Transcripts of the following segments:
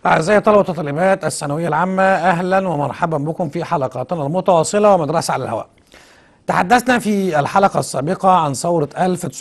أعزائي طلبة وطالبات الثانوية العامة، أهلا ومرحبا بكم في حلقاتنا المتواصلة ومدرسة على الهواء. تحدثنا في الحلقة السابقة عن ثورة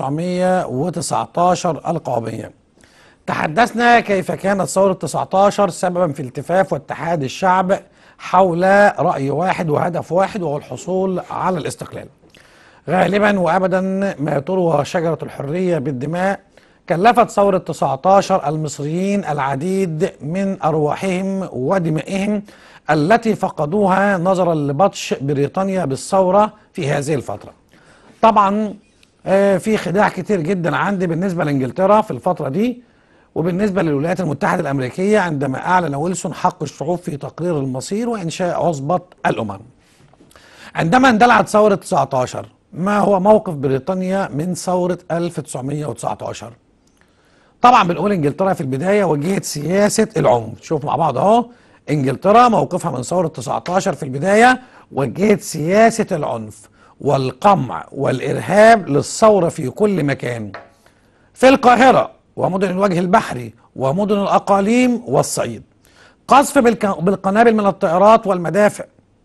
1919 القومية. تحدثنا كيف كانت ثورة 19 سببا في التفاف واتحاد الشعب حول رأي واحد وهدف واحد، وهو الحصول على الاستقلال. غالبا وأبدا ما تروى شجرة الحرية بالدماء. كلفت ثورة 19 المصريين العديد من أرواحهم ودمائهم التي فقدوها نظرا لبطش بريطانيا بالثورة في هذه الفترة. طبعا في خداع كتير جدا عندي بالنسبة لإنجلترا في الفترة دي، وبالنسبة للولايات المتحدة الأمريكية عندما أعلن ويلسون حق الشعوب في تقرير المصير وإنشاء عصبة الأمم. عندما اندلعت ثورة 19 ما هو موقف بريطانيا من ثورة 1919؟ طبعا بنقول انجلترا في البدايه وجهت سياسه العنف. شوف مع بعض اهو، انجلترا موقفها من ثوره 19 في البدايه وجهت سياسه العنف والقمع والارهاب للثوره في كل مكان، في القاهره ومدن الوجه البحري ومدن الاقاليم والصعيد، قذف بالقنابل من الطائرات والمدافع.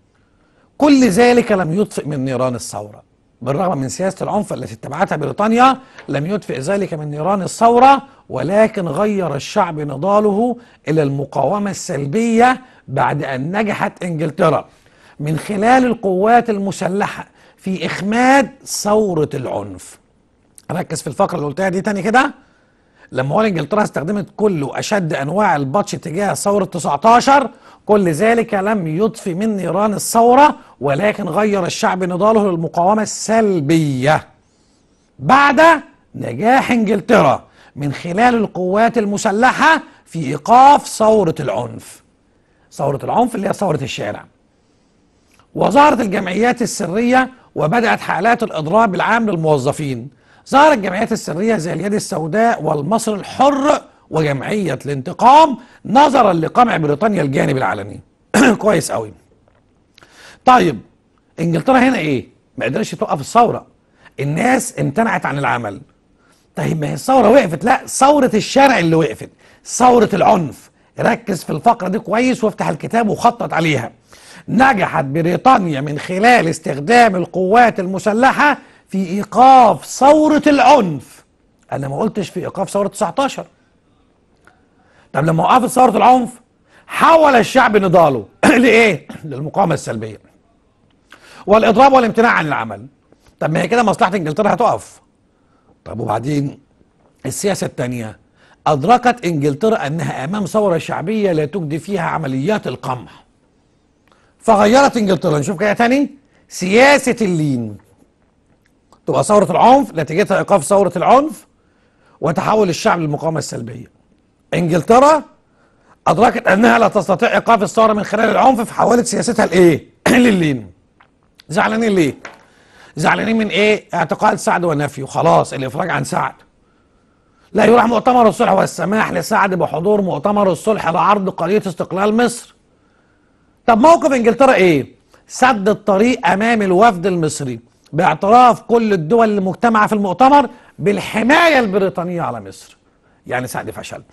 كل ذلك لم يطفئ من نيران الثوره. بالرغم من سياسة العنف التي اتبعتها بريطانيا لم يطفئ ذلك من نيران الثورة، ولكن غير الشعب نضاله إلى المقاومة السلبية بعد أن نجحت إنجلترا من خلال القوات المسلحة في إخماد ثورة العنف. ركز في الفقرة اللي قلتها دي تاني كده. لما قال انجلترا استخدمت كل واشد انواع البطش تجاه ثوره 19، كل ذلك لم يطفئ من نيران الثوره، ولكن غير الشعب نضاله للمقاومه السلبيه بعد نجاح انجلترا من خلال القوات المسلحه في ايقاف ثوره العنف. ثوره العنف اللي هي ثوره الشارع. وظهرت الجمعيات السريه وبدات حالات الاضراب العام للموظفين. ظهرت الجمعيات السرية زي اليد السوداء والمصر الحر وجمعية الانتقام نظرا لقمع بريطانيا الجانب العلني. كويس قوي. طيب انجلترا هنا ايه؟ ما قدرش توقف الثورة، الناس امتنعت عن العمل. طيب ما هي الثورة وقفت؟ لا، ثورة الشارع اللي وقفت، ثورة العنف. ركز في الفقرة دي كويس وافتح الكتاب وخطط عليها. نجحت بريطانيا من خلال استخدام القوات المسلحة في ايقاف ثورة العنف. انا ما قلتش في ايقاف ثورة 19. طب لما وقفت ثورة العنف حول الشعب نضاله لايه؟ للمقاومة السلبية والاضراب والامتناع عن العمل. طب ما هي كده مصلحة انجلترا هتقف. طب وبعدين السياسة الثانية، ادركت انجلترا انها امام ثورة شعبية لا تجدي فيها عمليات القمع، فغيرت انجلترا. نشوف كده تاني، سياسة اللين. تبقى ثورة العنف نتيجتها ايقاف ثورة العنف وتحول الشعب للمقاومة السلبية. انجلترا ادركت انها لا تستطيع ايقاف الثورة من خلال العنف، فحولت سياستها لايه؟ للين. زعلانين ليه؟ زعلانين من ايه؟ اعتقال سعد ونفيه، خلاص الافراج عن سعد. لا يروح مؤتمر الصلح والسماح لسعد بحضور مؤتمر الصلح لعرض قضية استقلال مصر. طب موقف انجلترا ايه؟ سد الطريق امام الوفد المصري باعتراف كل الدول المجتمعة في المؤتمر بالحماية البريطانية على مصر. يعني سعد فشل،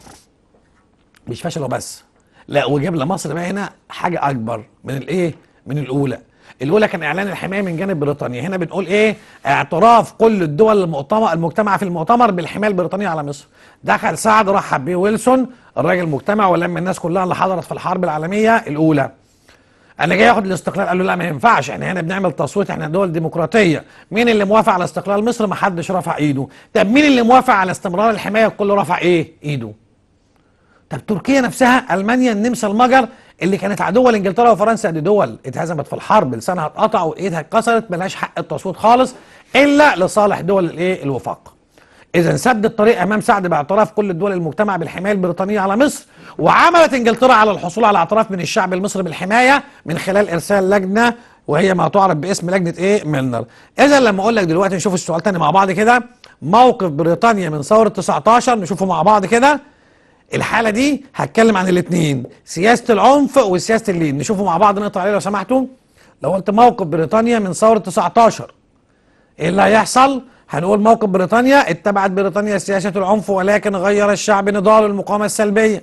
مش فشل وبس، لا وجاب لمصر بقى هنا حاجة أكبر من الإيه؟ من الأولى. الأولى كان إعلان الحماية من جانب بريطانيا، هنا بنقول إيه؟ اعتراف كل الدول المجتمعة في المؤتمر بالحماية البريطانية على مصر. دخل سعد رحب بيه ويلسون الراجل مجتمع ولم الناس كلها اللي حضرت في الحرب العالمية الأولى. انا جاي اخد الاستقلال، قال له لا ما ينفعش، احنا هنا بنعمل تصويت، احنا دول ديمقراطيه. مين اللي موافق على استقلال مصر؟ ما حدش رفع ايده. طب مين اللي موافق على استمرار الحمايه؟ كله رفع ايه؟ ايده. طب تركيا نفسها، المانيا، النمسا، المجر اللي كانت عدوه لانجلترا وفرنسا، دي دول اتهزمت في الحرب، لسانها اتقطع وايدها اتكسرت، ملهاش حق التصويت خالص الا لصالح دول الايه؟ الوفاق. إذا سد الطريق أمام سعد باعتراف كل الدول المجتمعة بالحماية البريطانية على مصر، وعملت إنجلترا على الحصول على اعتراف من الشعب المصري بالحماية من خلال إرسال لجنة وهي ما تعرف باسم لجنة إيه؟ ميلنر. إذا لما أقول لك دلوقتي نشوف السؤال تاني مع بعض كده، موقف بريطانيا من ثورة 19 نشوفه مع بعض كده. الحالة دي هتكلم عن الاثنين، سياسة العنف وسياسة اللين، نشوفه مع بعض نقطع عليه لو سمحتوا. لو قلت موقف بريطانيا من ثورة 19 إيه اللي هيحصل؟ هنقول موقف بريطانيا، اتبعت بريطانيا سياسة العنف ولكن غير الشعب نضال المقاومة السلبية،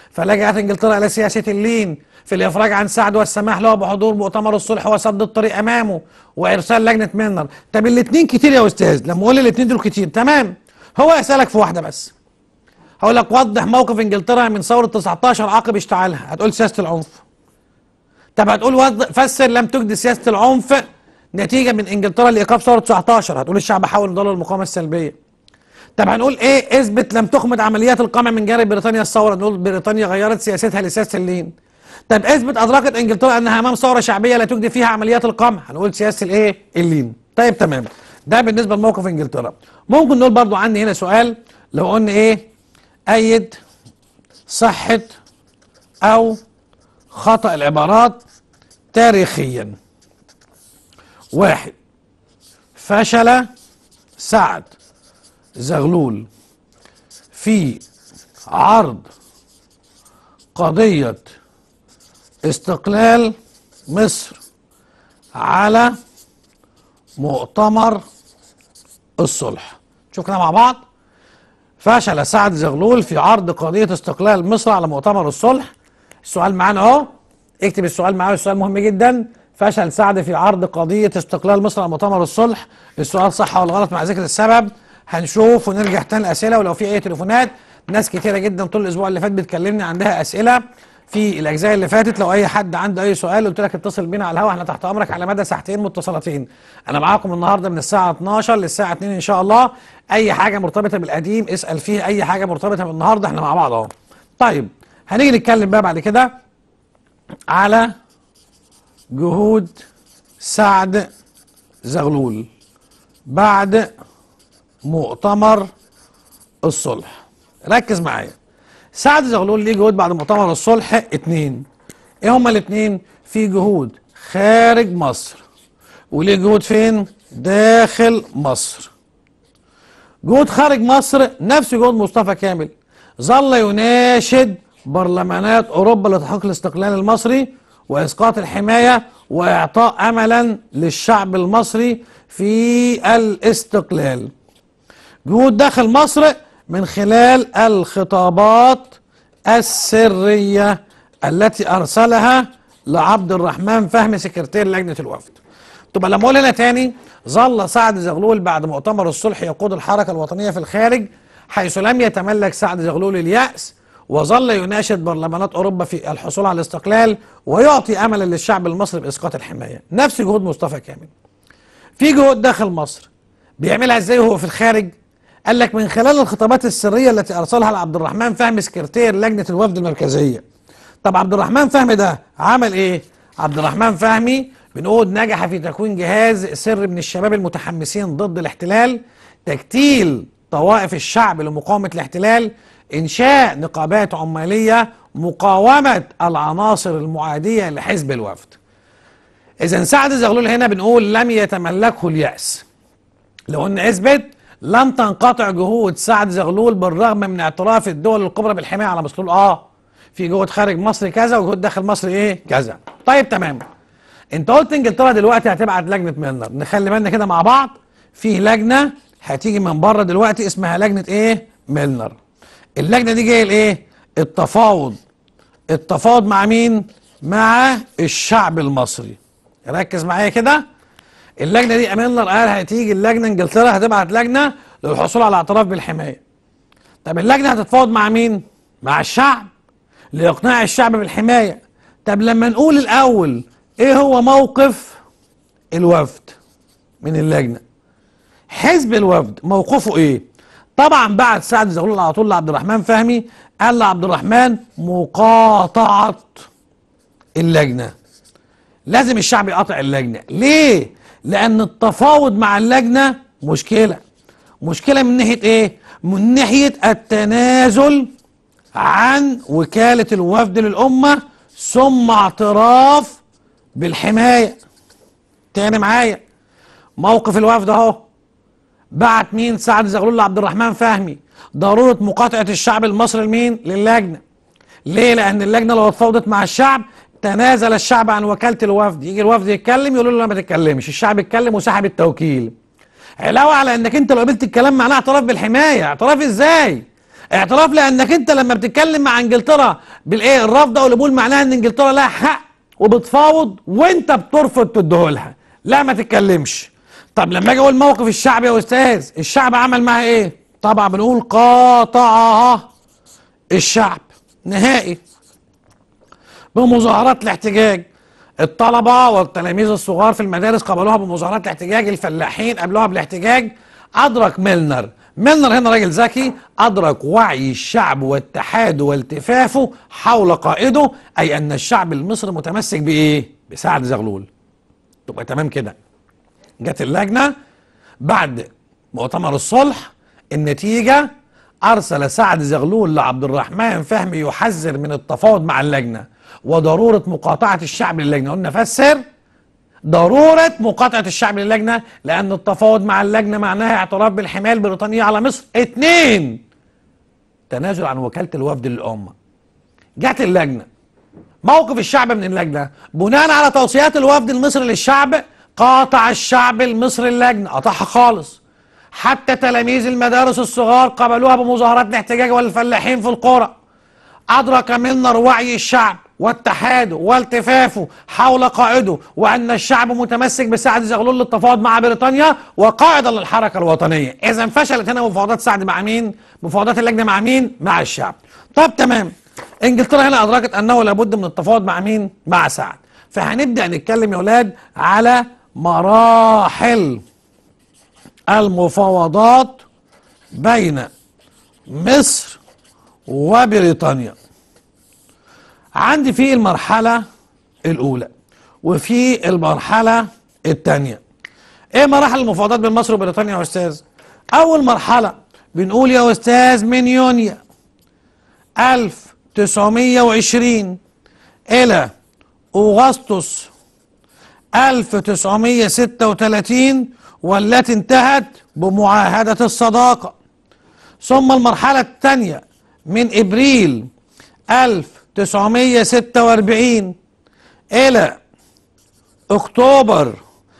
فلجأت انجلترا الى سياسه اللين في الافراج عن سعد والسماح له بحضور مؤتمر الصلح وسد الطريق امامه وارسال لجنه ميلنر. طب الاثنين كتير يا استاذ، لما اقول الاثنين دول كتير تمام، هو يسالك في واحده بس. هقول لك وضح موقف انجلترا من ثوره 19 عقب اشتعالها، هتقول سياسه العنف. طب هتقول فسر لم تجد سياسه العنف نتيجه من انجلترا لايقاف ثوره 19، هتقول الشعب حاول يضل المقاومه السلبيه. طب هنقول ايه اثبت لم تخمد عمليات القمع من جانب بريطانيا الثوره، نقول بريطانيا غيرت سياستها لسياسه اللين. طب اثبت ادركت انجلترا انها امام ثوره شعبيه لا تجدي فيها عمليات القمع، هنقول سياسه الايه؟ اللين. طيب تمام، ده بالنسبه لموقف انجلترا. ممكن نقول برضو عندي هنا سؤال، لو قلنا ايه؟ ايد صحه او خطأ العبارات تاريخيا. واحد، فشل سعد زغلول في عرض قضية استقلال مصر على مؤتمر الصلح. شوف كده مع بعض. فشل سعد زغلول في عرض قضية استقلال مصر على مؤتمر الصلح. السؤال معانا اهو، اكتب السؤال معايا، السؤال مهم جدا. فشل سعد في عرض قضية استقلال مصر على مؤتمر الصلح. السؤال صح ولا غلط مع ذكر السبب؟ هنشوف ونرجع تاني الأسئلة، ولو في أي تليفونات. ناس كتيرة جدا طول الأسبوع اللي فات بتكلمني عندها أسئلة في الأجزاء اللي فاتت. لو أي حد عنده أي سؤال قلت لك اتصل بينا على الهواء، احنا تحت أمرك على مدى ساعتين متصلتين. أنا معاكم النهارده من الساعة 12 للساعة 2 إن شاء الله. أي حاجة مرتبطة بالقديم اسأل فيها، أي حاجة مرتبطة بالنهارده احنا مع بعض أهو. طيب هنيجي نتكلم بقى بعد كده على جهود سعد زغلول بعد مؤتمر الصلح. ركز معايا. سعد زغلول ليه جهود بعد مؤتمر الصلح اتنين. ايه هما الاتنين؟ في جهود خارج مصر وليه جهود فين؟ داخل مصر. جهود خارج مصر نفس جهود مصطفى كامل، ظل يناشد برلمانات اوروبا لتحقيق الاستقلال المصري واسقاط الحمايه واعطاء املا للشعب المصري في الاستقلال. جهود داخل مصر من خلال الخطابات السريه التي ارسلها لعبد الرحمن فهمي سكرتير لجنه الوفد. تبقى لما اقول هنا تاني، ظل سعد زغلول بعد مؤتمر الصلح يقود الحركه الوطنيه في الخارج، حيث لم يتملك سعد زغلول اليأس، وظل يناشد برلمانات اوروبا في الحصول على الاستقلال ويعطي املا للشعب المصري باسقاط الحمايه. نفس جهود مصطفى كامل. في جهود داخل مصر بيعملها ازاي وهو في الخارج؟ قال لك من خلال الخطابات السريه التي ارسلها لعبد الرحمن فهمي سكرتير لجنه الوفد المركزيه. طب عبد الرحمن فهمي ده عمل ايه؟ عبد الرحمن فهمي بنقول نجح في تكوين جهاز سري من الشباب المتحمسين ضد الاحتلال، تكتيل طوائف الشعب لمقاومه الاحتلال، إنشاء نقابات عمالية، مقاومة العناصر المعادية لحزب الوفد. إذا سعد زغلول هنا بنقول لم يتملكه اليأس. لو أن اثبت لم تنقطع جهود سعد زغلول بالرغم من اعتراف الدول الكبرى بالحماية على مصر. في جهود خارج مصر كذا وجهود داخل مصر ايه؟ كذا. طيب تمام. انت قلت انجلترا دلوقتي هتبعت لجنة ميلنر، نخلي بالنا كده مع بعض، في لجنة هتيجي من بره دلوقتي اسمها لجنة ايه؟ ميلنر. اللجنة دي جاية لايه؟ التفاوض. التفاوض مع مين؟ مع الشعب المصري. ركز معايا كده. اللجنة دي ميلنر قال هتيجي اللجنة انجلترا هتبعت لجنة للحصول على اعتراف بالحماية. طب اللجنة هتتفاوض مع مين؟ مع الشعب لإقناع الشعب بالحماية. طب لما نقول الأول ايه هو موقف الوفد من اللجنة؟ حزب الوفد موقفه ايه؟ طبعا بعد سعد زغلول على طول لعبد الرحمن فهمي، قال لعبد الرحمن مقاطعة اللجنة. لازم الشعب يقاطع اللجنة. ليه؟ لأن التفاوض مع اللجنة مشكلة. مشكلة من ناحية ايه؟ من ناحية التنازل عن وكالة الوفد للأمة ثم اعتراف بالحماية. تاني معايا، موقف الوفد اهو. بعت مين؟ سعد زغلول لعبد الرحمن فهمي ضرورة مقاطعة الشعب المصري لمين؟ للجنة. ليه؟ لأن اللجنة لو اتفاوضت مع الشعب تنازل الشعب عن وكالة الوفد، يجي الوفد يتكلم يقولوا له لا ما تتكلمش، الشعب يتكلم وسحب التوكيل. علاوة على انك انت لو قبلت الكلام معناه اعتراف بالحماية. اعتراف ازاي؟ اعتراف لانك انت لما بتتكلم مع انجلترا بالايه الرفض او القبول معناها ان انجلترا لها حق وبتفاوض وانت بترفض تديهولها، لا ما تتكلمش. طب لما اجي اقول موقف الشعب يا استاذ، الشعب عمل معها ايه؟ طبعا بنقول قاطعها الشعب نهائي بمظاهرات الاحتجاج. الطلبة والتلاميذ الصغار في المدارس قبلوها بمظاهرات الاحتجاج، الفلاحين قبلوها بالاحتجاج. أدرك ميلنر هنا راجل ذكي، أدرك وعي الشعب واتحاده والتفافه حول قائده، أي أن الشعب المصري متمسك بإيه؟ بسعد زغلول. تبقى تمام كده. جت اللجنة بعد مؤتمر الصلح، النتيجة أرسل سعد زغلول لعبد الرحمن فهمي يحذر من التفاوض مع اللجنة وضرورة مقاطعة الشعب للجنة. قلنا فسر ضرورة مقاطعة الشعب للجنة، لأن التفاوض مع اللجنة معناها اعتراف بالحماية البريطانية على مصر. 2 تنازل عن وكالة الوفد للأمة. جت اللجنة، موقف الشعب من اللجنة بناء على توصيات الوفد المصري للشعب، قاطع الشعب المصري اللجنة، قطعها خالص. حتى تلاميذ المدارس الصغار قبلوها بمظاهرات الاحتجاج والفلاحين في القرى. أدرك ميلنر وعي الشعب واتحاده والتفافه حول قائده، وأن الشعب متمسك بسعد زغلول للتفاوض مع بريطانيا وقائدا للحركة الوطنية. إذا فشلت هنا مفاوضات سعد مع مين؟ مفاوضات اللجنة مع مين؟ مع الشعب. طب تمام. انجلترا هنا أدركت أنه لابد من التفاوض مع مين؟ مع سعد. فهنبدأ نتكلم يا أولاد على مراحل المفاوضات بين مصر وبريطانيا. عندي في المرحلة الأولى وفي المرحلة الثانية. إيه مراحل المفاوضات بين مصر وبريطانيا يا أستاذ؟ أول مرحلة بنقول يا أستاذ من يونيو 1920 إلى أغسطس 1936، والتي انتهت بمعاهدة الصداقة. ثم المرحلة الثانية من إبريل 1946 إلى أكتوبر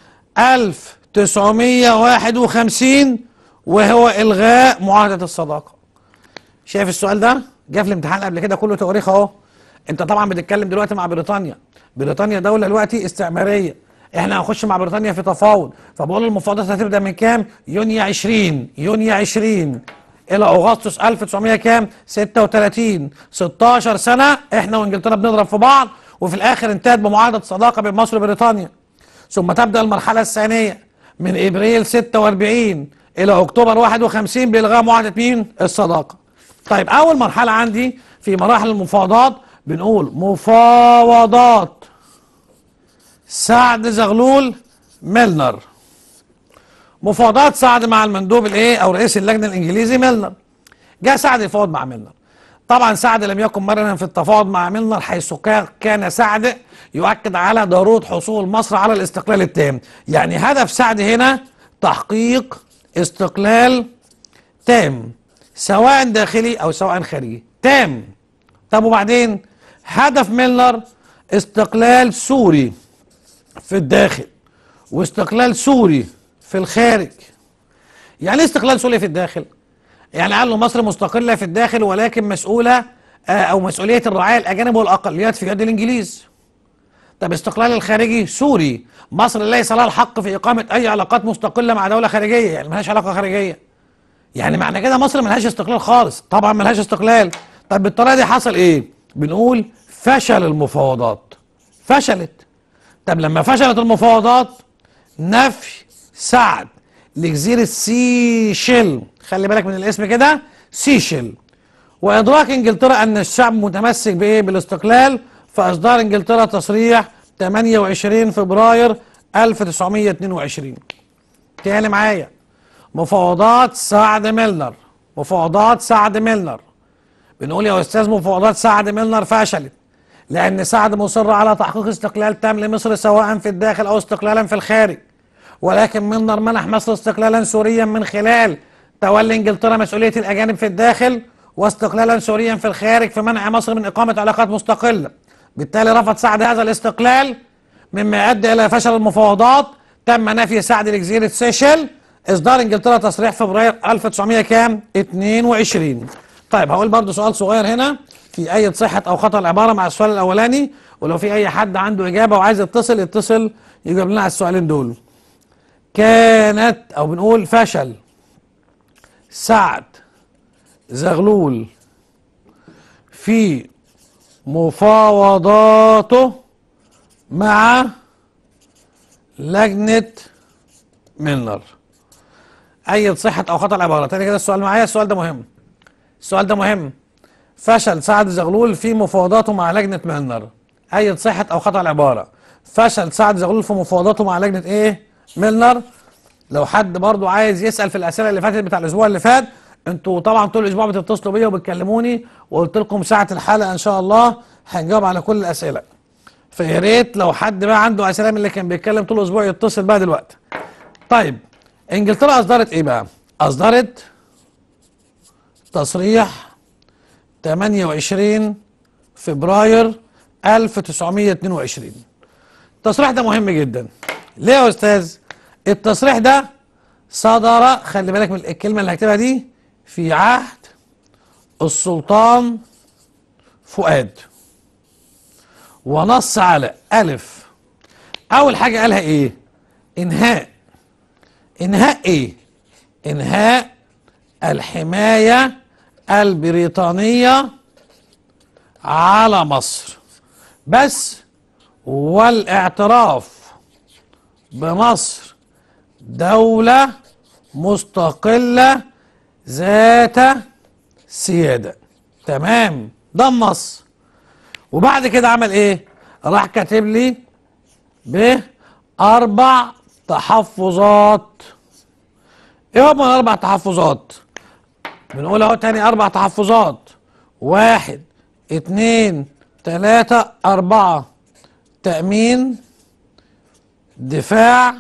1951، وهو إلغاء معاهدة الصداقة. شايف السؤال ده؟ جه في الامتحان قبل كده كله تواريخ أهو. أنت طبعا بتتكلم دلوقتي مع بريطانيا. بريطانيا دولة دلوقتي استعمارية. احنا هنخش مع بريطانيا في تفاوض، فبقول المفاوضات هتبدا من كام؟ يونيو 20 الى اغسطس 1900 كام؟ 36. 16 سنه احنا وانجلترا بنضرب في بعض، وفي الاخر انتهت بمعاهده صداقه بين مصر وبريطانيا. ثم تبدا المرحله الثانيه من ابريل 46 الى اكتوبر 51 بالغاء معاهده مين؟ الصداقه. طيب اول مرحله عندي في مراحل المفاوضات بنقول مفاوضات سعد زغلول ميلنر. مفاوضات سعد مع المندوب الايه او رئيس اللجنه الانجليزي ميلنر. جاء سعد يفاوض مع ميلنر. طبعا سعد لم يكن مرنا في التفاوض مع ميلنر، حيث كان سعد يؤكد على ضروره حصول مصر على الاستقلال التام. يعني هدف سعد هنا تحقيق استقلال تام، سواء داخلي او سواء خارجي تام. طب وبعدين هدف ميلنر استقلال سوري في الداخل واستقلال سوري في الخارج. يعني ايه استقلال سوري في الداخل؟ يعني قال له مصر مستقلة في الداخل ولكن مسؤولة او مسؤولية الرعاية الاجانب والاقليات في يد الانجليز. طب استقلال الخارجي سوري، مصر ليس لها الحق في اقامة اي علاقات مستقلة مع دولة خارجية، يعني ملهاش علاقة خارجية. يعني معنى كده مصر ملهاش استقلال خالص، طبعا ملهاش استقلال. طب بالطريقة دي حصل ايه؟ بنقول فشل المفاوضات. فشلت. طب لما فشلت المفاوضات، نفي سعد لجزيرة سيشيل، خلي بالك من الاسم كده، سيشيل، وإدراك إنجلترا أن الشعب متمسك بإيه؟ بالاستقلال، فإصدار إنجلترا تصريح 28 فبراير 1922. تاني معايا، مفاوضات سعد ميلنر. مفاوضات سعد ميلنر بنقول يا أستاذ مفاوضات سعد ميلنر فشلت، لأن سعد مصر على تحقيق استقلال تام لمصر سواء في الداخل أو استقلالا في الخارج، ولكن ميلنر منح مصر استقلالا سوريا من خلال تولي إنجلترا مسؤولية الأجانب في الداخل، واستقلالا سوريا في الخارج في منع مصر من إقامة علاقات مستقلة. بالتالي رفض سعد هذا الاستقلال، مما أدى إلى فشل المفاوضات. تم نفي سعد لجزيرة سيشيل، إصدار إنجلترا تصريح فبراير 1900 كام؟ 22. طيب هقول برضو سؤال صغير هنا في أي صحة أو خطأ العبارة مع السؤال الأولاني، ولو في أي حد عنده إجابة وعايز يتصل يجاوب لنا على السؤالين دول. كانت أو بنقول فشل سعد زغلول في مفاوضاته مع لجنة ميلنر. أي صحة أو خطأ العبارة. تاني كده السؤال معايا، السؤال ده مهم. فشل سعد زغلول في مفاوضاته مع لجنة ميلنر. أي صحة أو خطأ العبارة. فشل سعد زغلول في مفاوضاته مع لجنة إيه؟ ميلنر. لو حد برضو عايز يسأل في الأسئلة اللي فاتت بتاع الأسبوع اللي فات، انتوا طبعا طول الأسبوع بتتصلوا بيا وبتكلموني، وقلت لكم ساعة الحلقة إن شاء الله هنجاوب على كل الأسئلة. فيا ريت لو حد بقى عنده أسئلة من اللي كان بيتكلم طول الأسبوع يتصل بقى دلوقتي. طيب إنجلترا أصدرت إيه بقى؟ أصدرت تصريح 28 فبراير 1922. التصريح ده مهم جدا. ليه يا أستاذ؟ التصريح ده صدر، خلي بالك من الكلمة اللي هكتبها دي، في عهد السلطان فؤاد، ونص على ألف. أول حاجة قالها إيه؟ إنهاء إيه؟ إنهاء الحماية البريطانية على مصر بس، والاعتراف بمصر دولة مستقلة ذات سيادة. تمام، ده النص. وبعد كده عمل ايه؟ راح كاتب لي ب4 تحفظات. ايه هما ال4 تحفظات؟ بنقول اهو تاني 4 تحفظات: 1 2 3 4. تأمين، دفاع،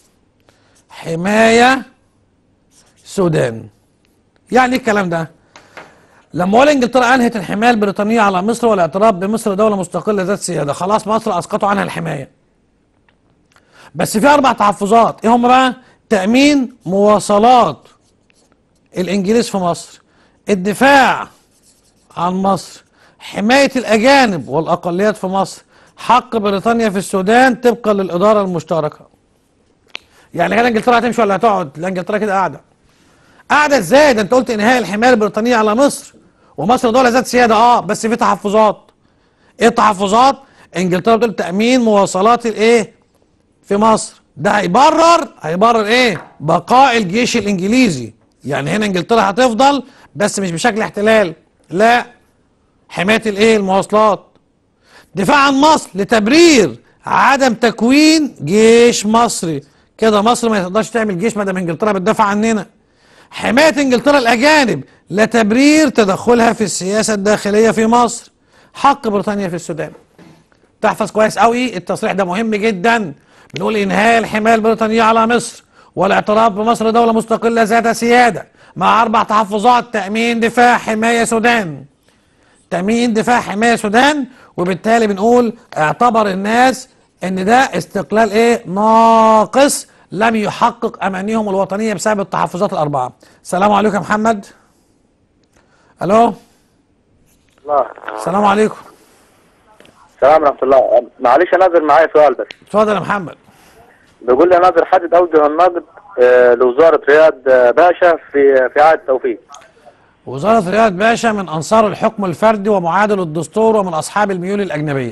حماية، سودان. يعني ايه الكلام ده؟ لما اقول انجلترا انهت الحمايه البريطانيه على مصر والاعتراف بمصر دوله مستقله ذات سياده، خلاص مصر اسقطوا عنها الحمايه. بس في 4 تحفظات، ايه هم بقى؟ تامين مواصلات الانجليز في مصر، الدفاع عن مصر، حمايه الاجانب والاقليات في مصر، حق بريطانيا في السودان طبقا للاداره المشتركه. يعني كده انجلترا هتمشي ولا هتقعد؟ لا، انجلترا كده قاعده ازاي؟ ده انت قلت انهاء الحمايه البريطانيه على مصر ومصر دوله ذات سياده، بس في تحفظات. ايه التحفظات؟ انجلترا بتقول تامين مواصلات الايه في مصر، ده هيبرر ايه؟ بقاء الجيش الانجليزي. يعني هنا انجلترا هتفضل بس مش بشكل احتلال، لا، حمايه الايه؟ المواصلات. دفاع عن مصر لتبرير عدم تكوين جيش مصري، كده مصر ما تقدرش تعمل جيش ما دام انجلترا بتدافع عننا. حماية انجلترا الأجانب لتبرير تدخلها في السياسة الداخلية في مصر. حق بريطانيا في السودان. تحفظ كويس قوي، التصريح ده مهم جدا. بنقول إنهاء الحماية البريطانية على مصر والاعتراف بمصر دولة مستقلة ذات سيادة، مع 4 تحفظات: تأمين، دفاع، حماية، سودان. تأمين، دفاع، حماية، سودان. وبالتالي بنقول اعتبر الناس ان ده استقلال ايه؟ ناقص، لم يحقق امانيهم الوطنيه بسبب التحفظات ال4. السلام عليكم يا محمد. الو. الله. السلام عليكم. السلام ورحمة الله. معلش يا ناظر، معايا سؤال بس. اتفضل يا محمد. بيقول لي يا ناظر، حدد اوجه النقد لوزارة رياض باشا في عهد توفيق. وزارة رياض باشا من انصار الحكم الفردي ومعادل الدستور ومن اصحاب الميول الاجنبيه.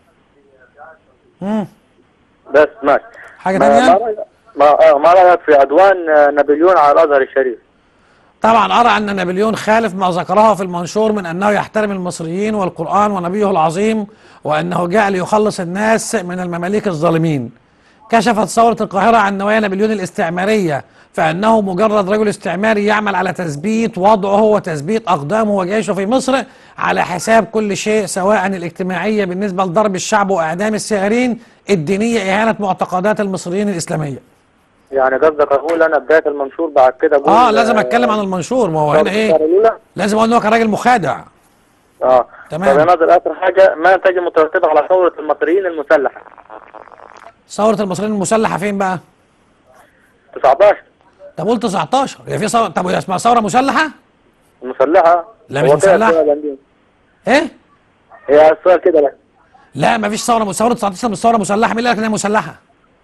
بس ماشي. حاجه ثانيه؟ ما رأيك في عدوان نابليون على الازهر الشريف؟ طبعا ارى ان نابليون خالف ما ذكره في المنشور من انه يحترم المصريين والقرآن ونبيه العظيم، وانه جاء ليخلص الناس من المماليك الظالمين. كشفت ثورة القاهرة عن نوايا نابليون الاستعمارية، فانه مجرد رجل استعماري يعمل على تثبيت وضعه وتثبيت اقدامه وجيشه في مصر على حساب كل شيء، سواء الاجتماعية بالنسبة لضرب الشعب واعدام السائرين، الدينية اهانة معتقدات المصريين الاسلامية. يعني قصدك اقول انا بداية المنشور بعد كده اقول لازم اتكلم عن المنشور، ما هو هنا ايه؟ لازم اقول ان هو كان راجل مخادع. تمام. طب يا ناظر، اخر حاجة، ما نتائج مترتبة على ثورة المصريين المسلحة؟ ثورة المصريين المسلحة فين بقى؟ 19. طب قول 19، هي في ثورة؟ طب هي اسمها ثورة مسلحة؟ المسلحة. لا مش هو كده مسلحة. السؤال عندي. ايه؟ هي السؤال كده لا. لا مفيش ثوره 19 مش ثوره مسلحه، مين اللي قال لك ان هي مسلحه؟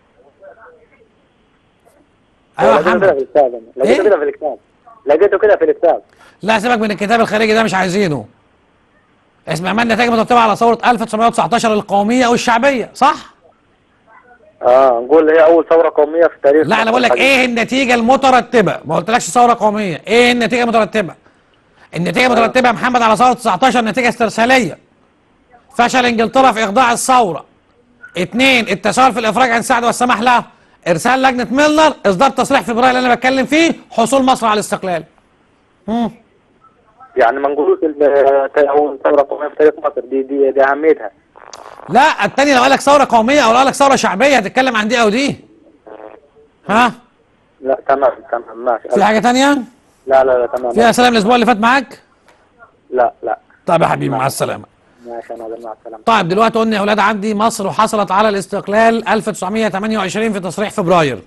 ايوه يا لقيته كده محمد. في الكتاب أنا. لقيته ايه؟ كده في الكتاب. لقيته كده في الكتاب. لا سيبك من الكتاب الخارجي ده، مش عايزينه. اسمع، ما النتائج مترتبه على ثوره 1919 القوميه او الشعبيه، صح؟ نقول هي أول ثورة قومية في تاريخ لا انا مصر بقول لك الحديث. ايه النتيجه المترتبه، ما قلتلكش ثوره قوميه، ايه النتيجه المترتبه؟ النتيجه المترتبه يا محمد على ثوره 19 نتيجه استرساليه. فشل انجلترا في اخضاع الثوره. 2 التساهل في الافراج عن سعد والسماح له. ارسال لجنه ميلنر، اصدار تصريح فبراير اللي انا بتكلم فيه، حصول مصر على الاستقلال. يعني ما نقولوش أول ثورة قومية في تاريخ مصر، دي أهميتها. لا التاني لو قال لك ثوره قوميه او لو قال لك ثوره شعبيه هتتكلم عن دي او دي. ها؟ لا تمام ماشي. في حاجه تانيه؟ لا تمام. فيها سلام الاسبوع اللي فات معاك؟ لا. طيب يا حبيبي مع السلامه. ماشي يا ناظر، مع السلامة. طيب دلوقتي قلنا يا اولاد عندي مصر حصلت على الاستقلال 1928 في تصريح فبراير.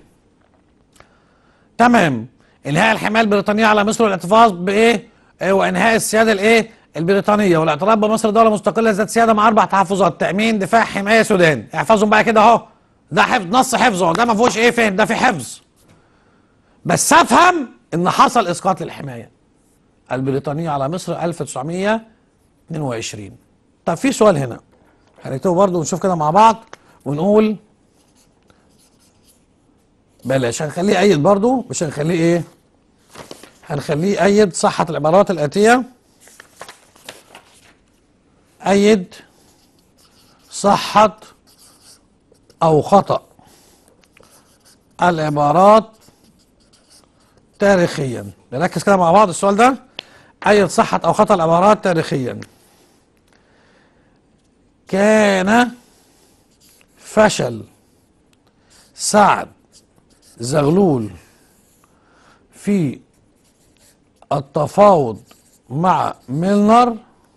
تمام. انهاء الحمايه البريطانيه على مصر والاحتفاظ بايه؟ وانهاء السياده الايه؟ البريطانيه والاعتراف بمصر دوله مستقله ذات سياده مع 4 تحفظات: تامين، دفاع، حمايه، سودان. احفظهم بقى كده اهو. ده حفظ، نص حفظه، ده ما فيهوش ايه فهم، ده في حفظ. بس افهم ان حصل اسقاط للحمايه البريطانيه على مصر 1922. طب في سؤال هنا هنكتبه برضه ونشوف كده مع بعض ونقول بلاش، هنخليه أيد برضه، مش هنخليه إيه؟ هنخليه أيد صحة العبارات الآتية. أيد صحة أو خطأ العبارات تاريخيا. نركز كده مع بعض السؤال ده. أيد صحة أو خطأ العبارات تاريخيا. كان فشل سعد زغلول في التفاوض مع ميلنر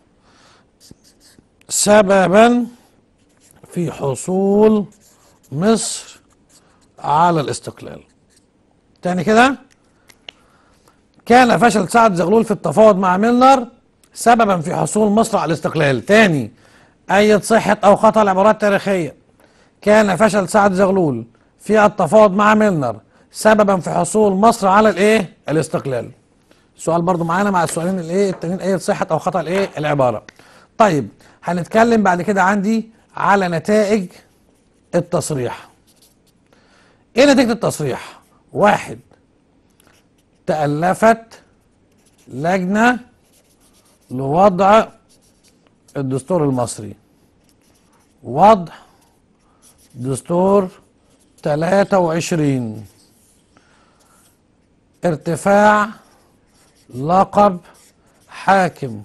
سببا في حصول مصر على الاستقلال. تاني كده. كان فشل سعد زغلول في التفاوض مع ميلنر سببا في حصول مصر على الاستقلال. تاني، أيد صحة أو خطأ العبارات التاريخية. كان فشل سعد زغلول في التفاوض مع ميلنر سببا في حصول مصر على الايه؟ الاستقلال. سؤال برضو معانا مع السؤالين الايه التانيين، ايه صحة او خطأ الايه؟ العبارة. طيب هنتكلم بعد كده عندي على نتائج التصريح. ايه نتيجة التصريح؟ 1 تألفت لجنة لوضع الدستور المصري. وضع دستور 23. ارتفاع لقب حاكم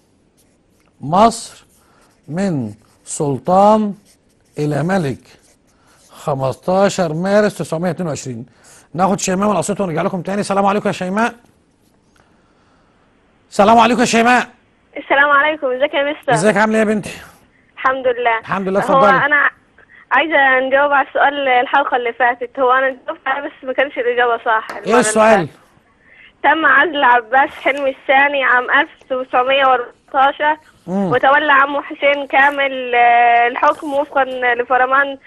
مصر من سلطان إلى ملك 15 مارس 922. ناخد شيماء من الأسيوط ونرجع لكم تاني. السلام عليكم يا شيماء. السلام عليكم يا شيماء. السلام عليكم، ازيك يا مستر؟ ازيك عامله ايه يا بنتي؟ الحمد لله. الحمد لله، هو اتفضلي. انا عايزه نجاوب على السؤال الحلقه اللي فاتت. هو انا جاوبت عليه بس ما كانش الاجابه صح. ايه السؤال؟ تم عزل عباس حلمي الثاني عام 1914 وتولى عمه حسين كامل الحكم وفقا لفرمان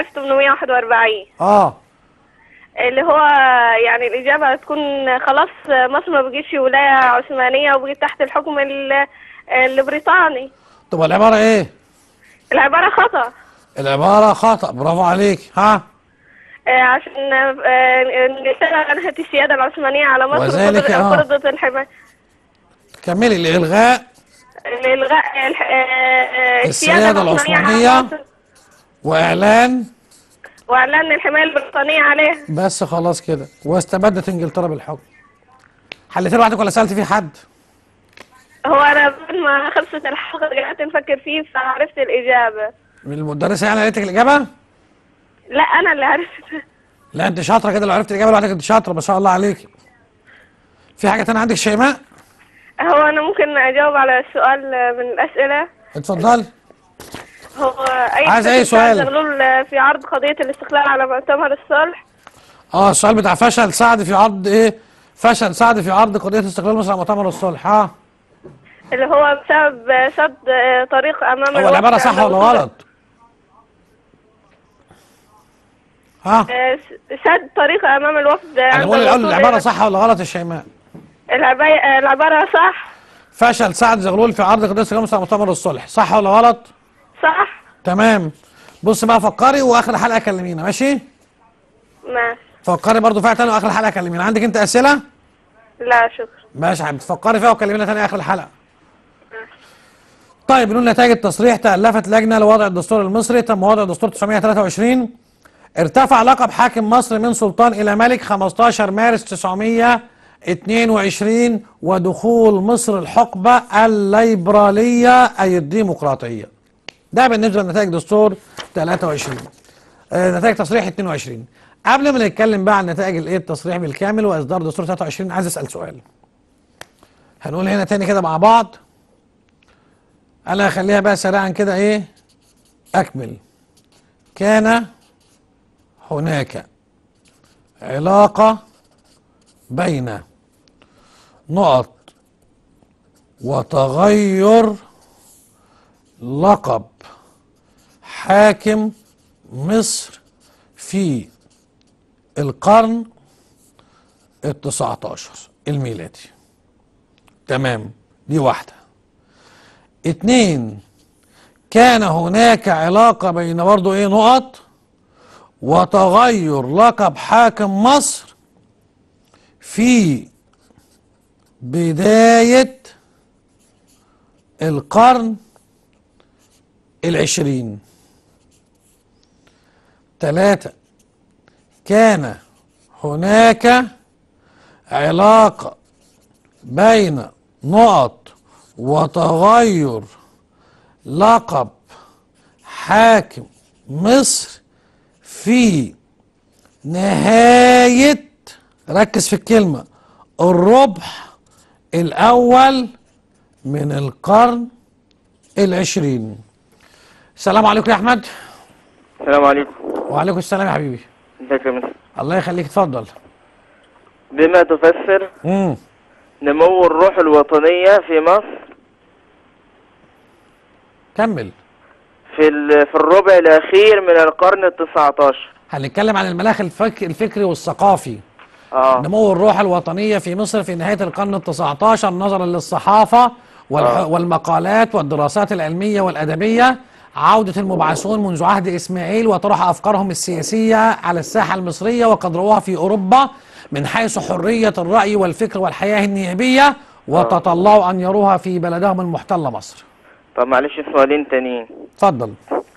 1841. اللي هو يعني الإجابة هتكون خلاص مصر ما بقتش ولاية عثمانية وبقت تحت الحكم البريطاني. طب العبارة ايه؟ العبارة خطأ. العبارة خطأ، برافو عليك. عشان انجلترا انهت السيادة العثمانية على مصر وذلك وفرضت الحماية. كملي. لإلغاء السيادة العثمانية وإعلان الحماية البريطانية عليه. بس خلاص كده. واستبدت انجلترا بالحكم. حليتيه لوحدك ولا سألت فيه حد؟ هو انا بعد ما خلصت الحلقة قعدت نفكر فيه فعرفت الإجابة. من المدرسة يعني قالت لك الإجابة؟ لا أنا اللي عرفت. لا أنت شاطرة كده، لو عرفت الإجابة لوحدك أنت شاطرة ما شاء الله عليك. في حاجة تانية عندك شيماء؟ هو أنا ممكن أجاوب على السؤال من الأسئلة؟ اتفضلي. هو عايز أي سؤال؟ زغلول في عرض قضية الاستقلال على مؤتمر الصلح. السؤال بتاع فشل سعد في عرض إيه؟ فشل سعد في عرض قضية استقلال مصر على مؤتمر الصلح. ها اللي هو بسبب سد طريق امام هو الوفد العبارة صح عند ولا وصول- غلط؟ ها سد طريق امام الوفد انا عند بقول الوصول العبارة إلى- صح ولا غلط يا شيماء؟ العبارة صح. فشل سعد زغلول في عرض قضية استقلال مصر على مؤتمر الصلح، صح ولا غلط؟ صح. تمام. بص بقى فكري واخر حلقة كلمينا، ماشي؟ ماشي. فكري برضو فيها تاني واخر حلقة كلمينا. عندك انت اسئلة؟ لا شكرا. ماشي يا حبيبتي، فكري فيها وكلمينا تاني اخر الحلقة. طيب نقول نتائج التصريح. تألفت لجنة لوضع الدستور المصري، تم وضع دستور 923. ارتفع لقب حاكم مصر من سلطان إلى ملك 15 مارس 922 ودخول مصر الحقبة الليبرالية أي الديمقراطية. ده بالنسبة لنتائج دستور 23. نتائج تصريح 22. قبل ما نتكلم بقى عن نتائج الايه التصريح بالكامل واصدار دستور 23 عايز اسال سؤال. هنقول هنا تاني كده مع بعض. انا هخليها بقى سريعا كده ايه اكمل. كان هناك علاقة بين نقط وتغير لقب حاكم مصر في القرن ال19 الميلادي. تمام، دي واحدة. 2 كان هناك علاقة بين برضو ايه نقط وتغير لقب حاكم مصر في بداية القرن ال20. 3 كان هناك علاقة بين نقط وتغير لقب حاكم مصر في نهاية، ركز في الكلمة، الربع الأول من القرن ال20. السلام عليكم يا أحمد. السلام عليكم. وعليكم السلام يا حبيبي. ازيك يا مستر؟ الله يخليك، اتفضل. بما تفسر نمو الروح الوطنية في مصر كمل. في الربع الأخير من القرن ال19. هنتكلم عن المناخ الفكري والثقافي. نمو الروح الوطنية في مصر في نهاية القرن ال19 نظرا للصحافة والمقالات والدراسات العلمية والأدبية. عودة المبعثون منذ عهد إسماعيل وطرح أفكارهم السياسية على الساحة المصرية وقد رأوها في أوروبا من حيث حرية الرأي والفكر والحياة النيابية وتطلعوا أن يروها في بلدهم المحتلة مصر. طب معلش سؤالين تانيين. اتفضل.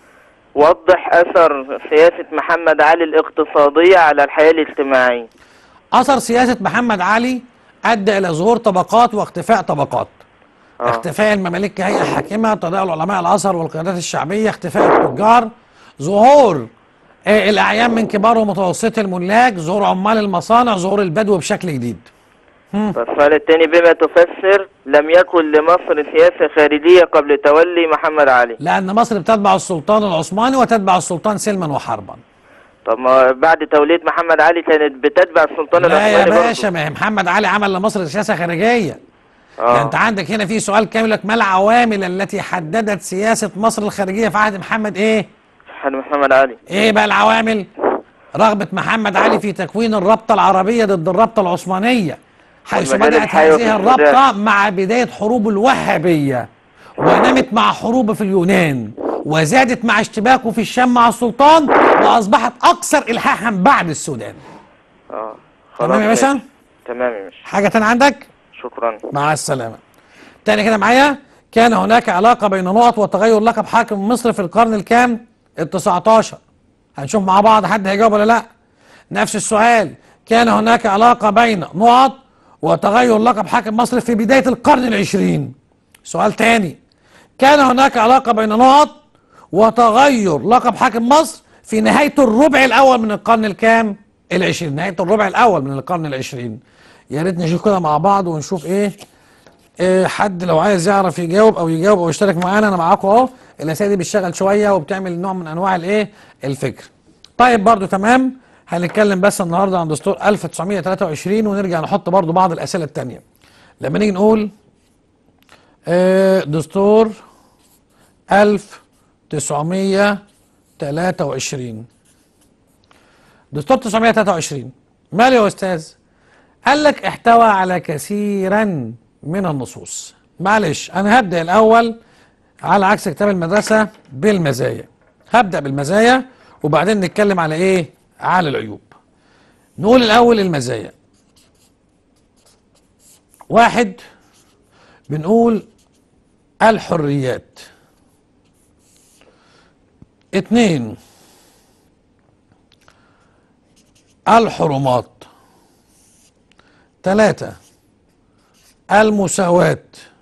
وضح أثر سياسة محمد علي الاقتصادية على الحياة الاجتماعية. أثر سياسة محمد علي أدى إلى ظهور طبقات واختفاء طبقات. اختفاء المماليك كهيئة حاكمة، تضايق العلماء الأزهر والقيادات الشعبية، اختفاء التجار، ظهور الأعيان من كبار ومتوسطي الملاك، ظهور عمال المصانع، ظهور البدو بشكل جديد. السؤال الثاني بما تفسر لم يكن لمصر سياسة خارجية قبل تولي محمد علي. لأن مصر بتتبع السلطان العثماني وتتبع السلطان سلما وحربا. طب ما بعد تولية محمد علي كانت بتتبع السلطان العثماني برضه. لا يا باشا، ما محمد علي عمل لمصر سياسة خارجية. يعني انت عندك هنا في سؤال كامل لك، ما العوامل التي حددت سياسة مصر الخارجية في عهد محمد ايه؟ محمد علي. ايه بقى العوامل؟ رغبة محمد علي في تكوين الرابطة العربية ضد الرابطة العثمانية، حيث بدأت هذه الرابطة مع بداية حروب الوهابية، ونمت مع حروب في اليونان، وزادت مع اشتباكه في الشام مع السلطان، وأصبحت أكثر إلحاحا بعد السودان. تمام يا باشا؟ تمام يا باشا. حاجة تانية عندك؟ شكرا. مع السلامة. تاني كده معايا. كان هناك علاقة بين نقط وتغير لقب حاكم مصر في القرن الكام؟ ال19. هنشوف مع بعض حد هيجاوب ولا لا. نفس السؤال. كان هناك علاقة بين نقط وتغير لقب حاكم مصر في بداية القرن ال20. سؤال تاني. كان هناك علاقة بين نقط وتغير لقب حاكم مصر في نهاية الربع الأول من القرن الكام؟ ال20. نهاية الربع الأول من القرن ال20. يا ريت نشوف كده مع بعض ونشوف ايه حد لو عايز يعرف يجاوب او يشترك معانا. انا معاكم اهو. الاسئله دي بتشتغل شويه وبتعمل نوع من انواع الايه الفكر. طيب برضو تمام. هنتكلم بس النهارده عن دستور 1923 ونرجع نحط برضو بعض الأسئلة التانية. لما نيجي نقول دستور 1923، دستور 1923 ماله يا أستاذ؟ قال لك احتوى على كثيرا من النصوص. معلش أنا هبدأ الأول على عكس كتاب المدرسة بالمزايا، هبدأ بالمزايا وبعدين نتكلم على إيه؟ على العيوب. نقول الأول المزايا. واحد، بنقول الحريات. اتنين، الحرمات. تلاتة، المساواة.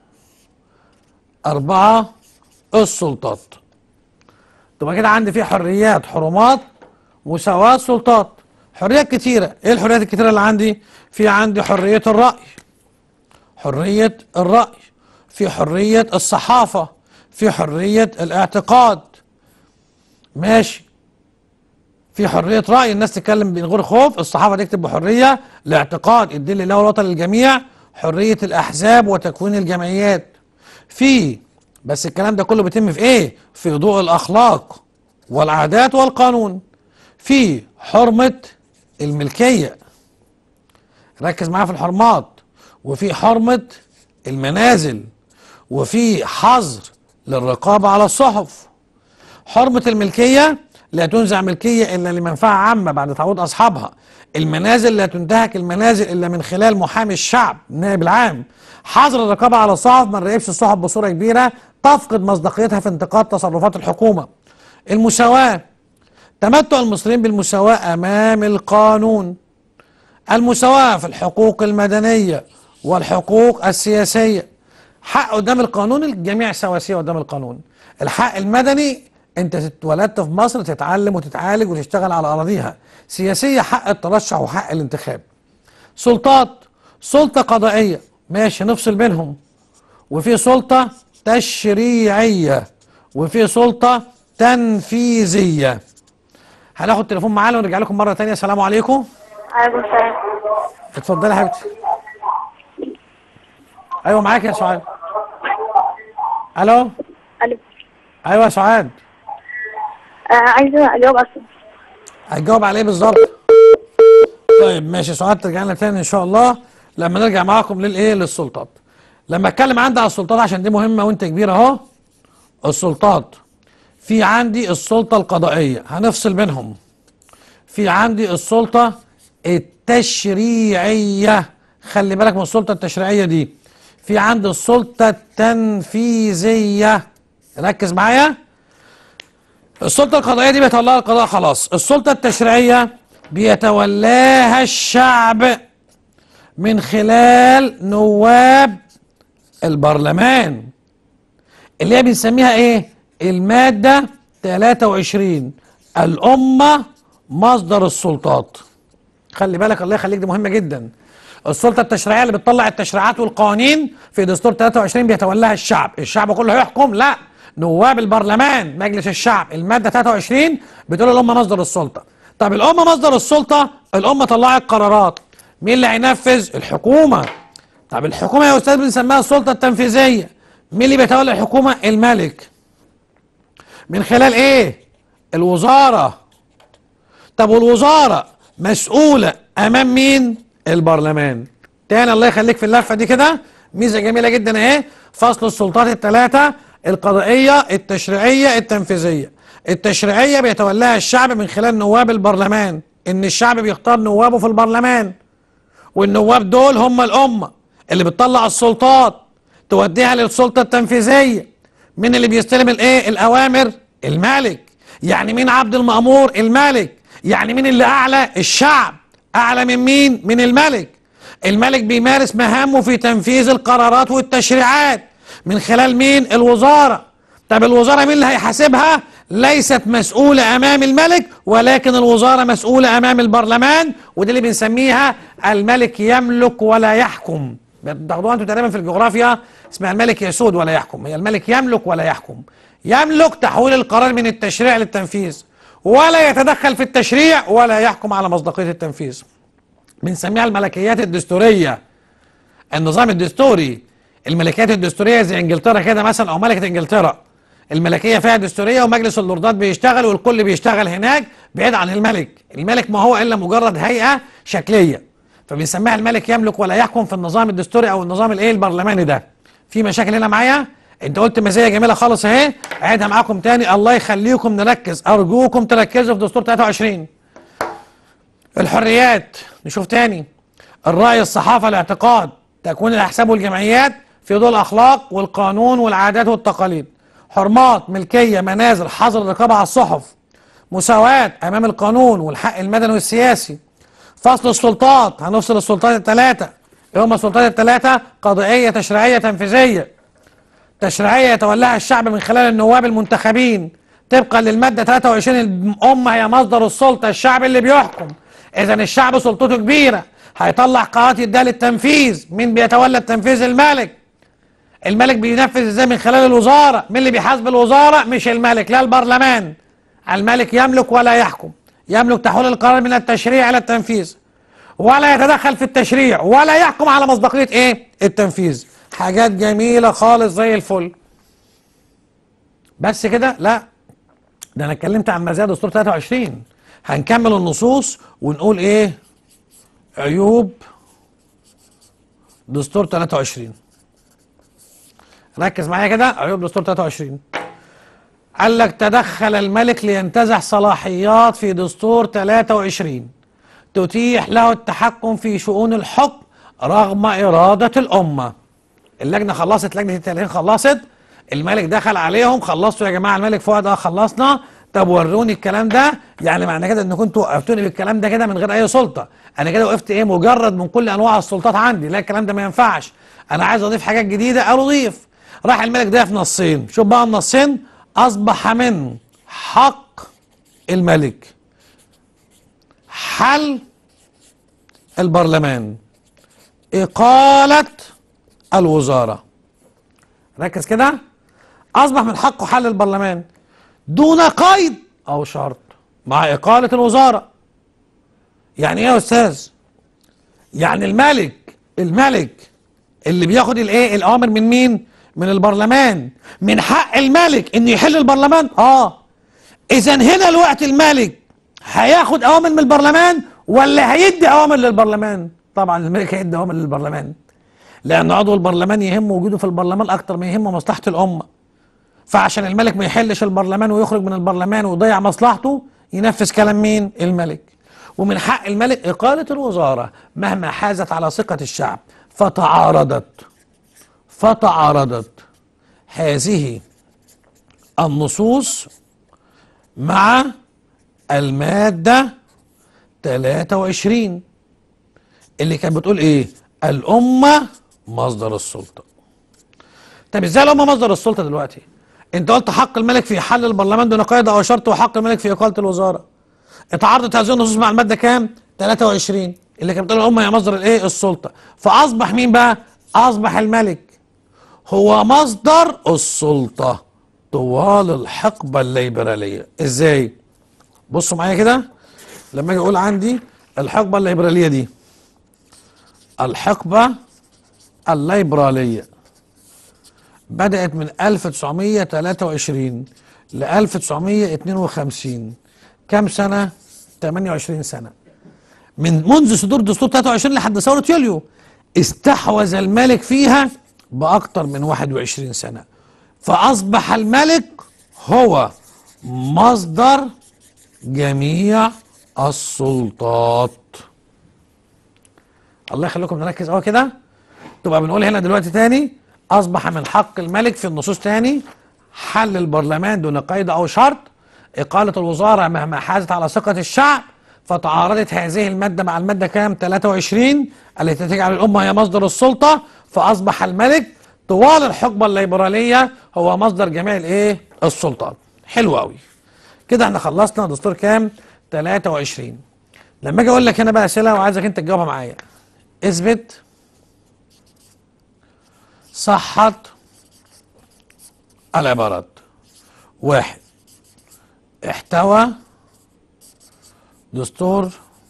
أربعة، السلطات. طبعا كده عندي فيه حريات، حرمات، مساواة، سلطات. حريات كتيرة. ايه الحريات الكتيرة اللي عندي؟ في عندي حرية الرأي، حرية الرأي، في حرية الصحافة، في حرية الاعتقاد. ماشي، في حرية رأي، الناس تتكلم من غير خوف، الصحافة تكتب بحرية، الاعتقاد الدين لله والوطن للجميع، حرية الأحزاب وتكوين الجمعيات. بس الكلام ده كله بيتم في ايه؟ في ضوء الأخلاق والعادات والقانون. في حرمة الملكية، ركز معايا في الحرمات. وفي حرمة المنازل، وفي حظر للرقابة على الصحف. حرمة الملكية، لا تنزع ملكية إلا لمنفعة عامة بعد تعويض أصحابها. المنازل، لا تنتهك المنازل إلا من خلال محامي الشعب النائب العام. حظر الرقابة على الصحف، ما نراقبش الصحف بصورة كبيرة تفقد مصداقيتها في انتقاد تصرفات الحكومة. المساواة، تمتع المصريين بالمساواة أمام القانون. المساواة في الحقوق المدنية والحقوق السياسية. حق قدام القانون، الجميع سواسية قدام القانون. الحق المدني، انت اتولدت في مصر تتعلم وتتعالج وتشتغل على اراضيها. سياسية، حق الترشح وحق الانتخاب. سلطات، سلطة قضائية، ماشي نفصل بينهم، وفي سلطة تشريعية، وفي سلطة تنفيذية. هناخد تليفون معانا ونرجع لكم مرة تانية. السلام عليكم. عليكم السلام. اتفضلي يا حبيبتي. ايوه معاك يا سعاد. الو. الو. ايوه يا سعاد. عايزة اجاوب اصلا. هتجاوب على ايه بالظبط؟ طيب ماشي سعاد، ترجع لنا تاني ان شاء الله لما نرجع معاكم للايه؟ للسلطات. لما اتكلم عندي على السلطات عشان دي مهمه وانت كبير اهو. السلطات، في عندي السلطه القضائيه، هنفصل بينهم. في عندي السلطه التشريعيه، خلي بالك من السلطه التشريعيه دي. في عندي السلطه التنفيذيه، ركز معايا. السلطة القضائية دي بيتولاها القضاء خلاص. السلطة التشريعية بيتولاها الشعب من خلال نواب البرلمان، اللي هي بنسميها ايه؟ المادة 23، الأمة مصدر السلطات. خلي بالك الله يخليك، دي مهمة جدا. السلطة التشريعية اللي بتطلع التشريعات والقوانين في دستور 23 بيتولاها الشعب. الشعب كله هيحكم؟ لا، نواب البرلمان، مجلس الشعب. المادة 23 بتقول الأمة مصدر السلطة. طب الأمة مصدر السلطة، الأمة طلعت قرارات، مين اللي هينفذ؟ الحكومة. طب الحكومة يا أستاذ بنسميها السلطة التنفيذية، مين اللي بيتولى الحكومة؟ الملك. من خلال إيه؟ الوزارة. طب والوزارة مسؤولة أمام مين؟ البرلمان. تاني الله يخليك في اللفة دي كده، ميزة جميلة جدا اهي، فصل السلطات الثلاثة: القضائية، التشريعية، التنفيذية. التشريعية بيتولاها الشعب من خلال نواب البرلمان، ان الشعب بيختار نوابه في البرلمان، والنواب دول هم الأمة اللي بتطلع السلطات توديها للسلطة التنفيذية. مين اللي بيستلم الايه؟ الأوامر؟ الملك. يعني مين عبد المأمور؟ الملك. يعني مين اللي أعلى؟ الشعب. أعلى من مين؟ من الملك. الملك بيمارس مهامه في تنفيذ القرارات والتشريعات من خلال مين؟ الوزارة. طب الوزارة مين اللي هيحاسبها؟ ليست مسؤولة أمام الملك، ولكن الوزارة مسؤولة أمام البرلمان، ودي اللي بنسميها الملك يملك ولا يحكم. بتاخدوها انتوا تقريبا في الجغرافيا، اسمها الملك يسود ولا يحكم. هي الملك يملك ولا يحكم. يملك تحويل القرار من التشريع للتنفيذ، ولا يتدخل في التشريع ولا يحكم على مصداقية التنفيذ. بنسميها الملكيات الدستورية. النظام الدستوري، الملكيات الدستورية زي انجلترا كده مثلا، او ملكة انجلترا، الملكية فيها دستورية ومجلس اللوردات بيشتغل والكل بيشتغل هناك بعيد عن الملك. الملك ما هو الا مجرد هيئة شكلية، فبنسميها الملك يملك ولا يحكم في النظام الدستوري او النظام الايه البرلماني ده. في مشاكل هنا معايا؟ انت قلت مزايا جميلة خالص اهي، اعيدها معاكم تاني الله يخليكم نركز، ارجوكم تركزوا في دستور 23. الحريات نشوف تاني، الرأي، الصحافة، الاعتقاد، تكوين الأحزاب والجمعيات في ضوء الأخلاق والقانون والعادات والتقاليد. حرمات، ملكية، منازل، حظر الرقابة على الصحف. مساواة أمام القانون والحق المدني والسياسي. فصل السلطات، هنفصل السلطات الثلاثة. إيه هما السلطات الثلاثة؟ قضائية، تشريعية، تنفيذية. تشريعية يتولاها الشعب من خلال النواب المنتخبين طبقا للمادة 23. الأمة هي مصدر السلطة، الشعب اللي بيحكم. إذا الشعب سلطته كبيرة، هيطلع قرارات يديها للتنفيذ. مين بيتولى التنفيذ؟ الملك. الملك بينفذ ازاي؟ من خلال الوزارة. مين اللي بيحاسب الوزارة؟ مش الملك، لا البرلمان. الملك يملك ولا يحكم، يملك تحويل القرار من التشريع إلى التنفيذ، ولا يتدخل في التشريع ولا يحكم على مصداقية ايه؟ التنفيذ. حاجات جميلة خالص زي الفل. بس كده؟ لا، ده انا اتكلمت عن مزايا دستور 23. هنكمل النصوص ونقول ايه عيوب دستور 23. ركز معايا كده، عيوب دستور 23. قال لك تدخل الملك لينتزع صلاحيات في دستور 23 تتيح له التحكم في شؤون الحكم رغم إرادة الأمة. اللجنة خلصت، لجنة التأهيل خلصت، الملك دخل عليهم، خلصتوا يا جماعة؟ الملك فؤاد خلصنا. طب وروني الكلام ده. يعني معنى كده ان كنتوا وقفتوني بالكلام ده كده من غير اي سلطة. انا كده وقفت ايه؟ مجرد من كل انواع السلطات عندي. لا، الكلام ده ما ينفعش، انا عايز اضيف حاجات جديدة او اضيف. راح الملك ده في نصين. شوف بقى النصين، اصبح من حق الملك حل البرلمان، إقالة الوزارة. ركز كده، أصبح من حقه حل البرلمان دون قيد أو شرط مع إقالة الوزارة. يعني إيه يا أستاذ؟ يعني الملك اللي بياخد الإيه؟ الأوامر من مين؟ من البرلمان. من حق الملك إنه يحل البرلمان؟ إذا هنا الوقت الملك هياخد أوامر من البرلمان ولا هيدي أوامر للبرلمان؟ طبعا الملك هيدي أوامر للبرلمان، لأن عضو البرلمان يهم وجوده في البرلمان أكتر ما يهم مصلحة الأمة. فعشان الملك ما يحلش البرلمان ويخرج من البرلمان ويضيع مصلحته، ينفذ كلام مين؟ الملك. ومن حق الملك إقالة الوزارة مهما حازت على ثقة الشعب. فتعارضت هذه النصوص مع المادة 23 اللي كانت بتقول ايه؟ الأمة مصدر السلطة. طب ازاي الأمة مصدر السلطة دلوقتي؟ انت قلت حق الملك في حل البرلمان دون قيد او شرط وحق الملك في إقالة الوزارة. اتعارضت هذه النصوص مع المادة كام؟ 23 اللي كانت بتقول الأمة هي مصدر الايه؟ السلطة. فأصبح مين بقى؟ أصبح الملك هو مصدر السلطة طوال الحقبة الليبرالية. ازاي؟ بصوا معايا كده، لما اجي اقول عندي الحقبة الليبرالية دي، الحقبة الليبرالية بدأت من 1923 ل 1952. كم سنة؟ 28 سنة. منذ صدور دستور 23 لحد ثورة يوليو استحوذ الملك فيها بأكثر من 21 سنة. فأصبح الملك هو مصدر جميع السلطات. الله يخليكم نركز قوي كده. تبقى بنقول هنا دلوقتي تاني، أصبح من حق الملك في النصوص تاني حل البرلمان دون قيد أو شرط، إقالة الوزارة مهما حازت على ثقة الشعب. فتعارضت هذه المادة مع المادة كام؟ 23 التي تجعل الأمة هي مصدر السلطة. فأصبح الملك طوال الحقبة الليبرالية هو مصدر جميع الايه؟ السلطات. حلو قوي كده، احنا خلصنا دستور كام؟ 23. لما اجي اقول لك هنا بقى اسئله وعايزك انت تجاوبها معايا. اثبت صحة العبارات. 1. احتوى دستور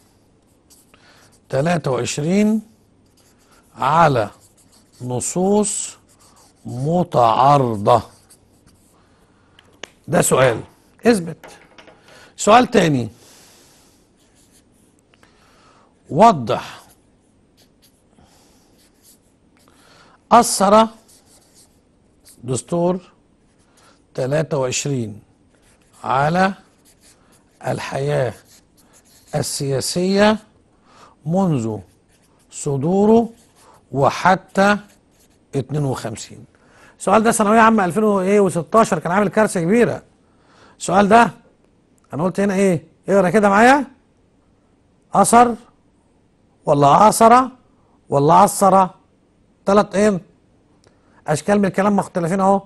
23 على نصوص متعارضة. ده سؤال، اثبت. سؤال تاني، وضح أثر دستور 23 على الحياة السياسية منذ صدوره وحتى 52. السؤال ده ثانوية عامة 2016 كان عامل كارثة كبيرة. السؤال ده أنا قلت هنا إيه؟ اقرا كده معايا. أثر ولا عصر ولا عصر؟ ثلاث إيه؟ أشكال من الكلام مختلفين أهو.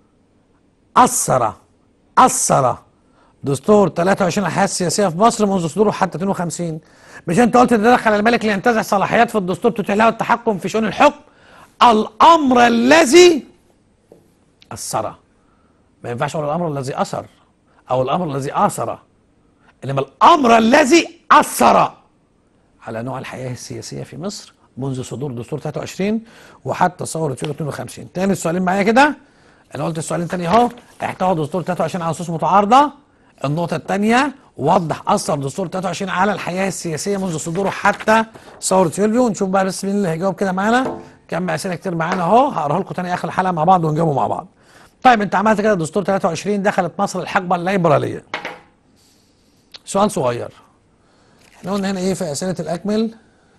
أثر دستور 23 الحياة السياسية في مصر منذ صدوره حتى 52. مش أنت قلت تدخل الملك لينتزع صلاحيات في الدستور تتيح له التحكم في شؤون الحكم؟ الأمر الذي أثر. ما ينفعش أقول الأمر الذي أثر أو الأمر الذي آثر، إنما الأمر الذي أثر على نوع الحياة السياسية في مصر منذ صدور دستور 23 وحتى ثورة يوليو 52. تاني السؤالين معايا كده. أنا قلت السؤالين تاني أهو. احتوى دستور 23 على نصوص متعارضة. النقطة الثانية، وضح أثر دستور 23 على الحياة السياسية منذ صدوره حتى ثورة يوليو. نشوف بقى بس مين اللي هيجاوب كده معانا. كم أسئلة كتير معانا أهو، هقراها لكم تاني آخر الحلقة مع بعض ونجاوبوا مع بعض. طيب أنت عملت كده دستور 23 دخلت مصر الحقبة الليبرالية. سؤال صغير. احنا قلنا هنا إيه في أسئلة الأكمل؟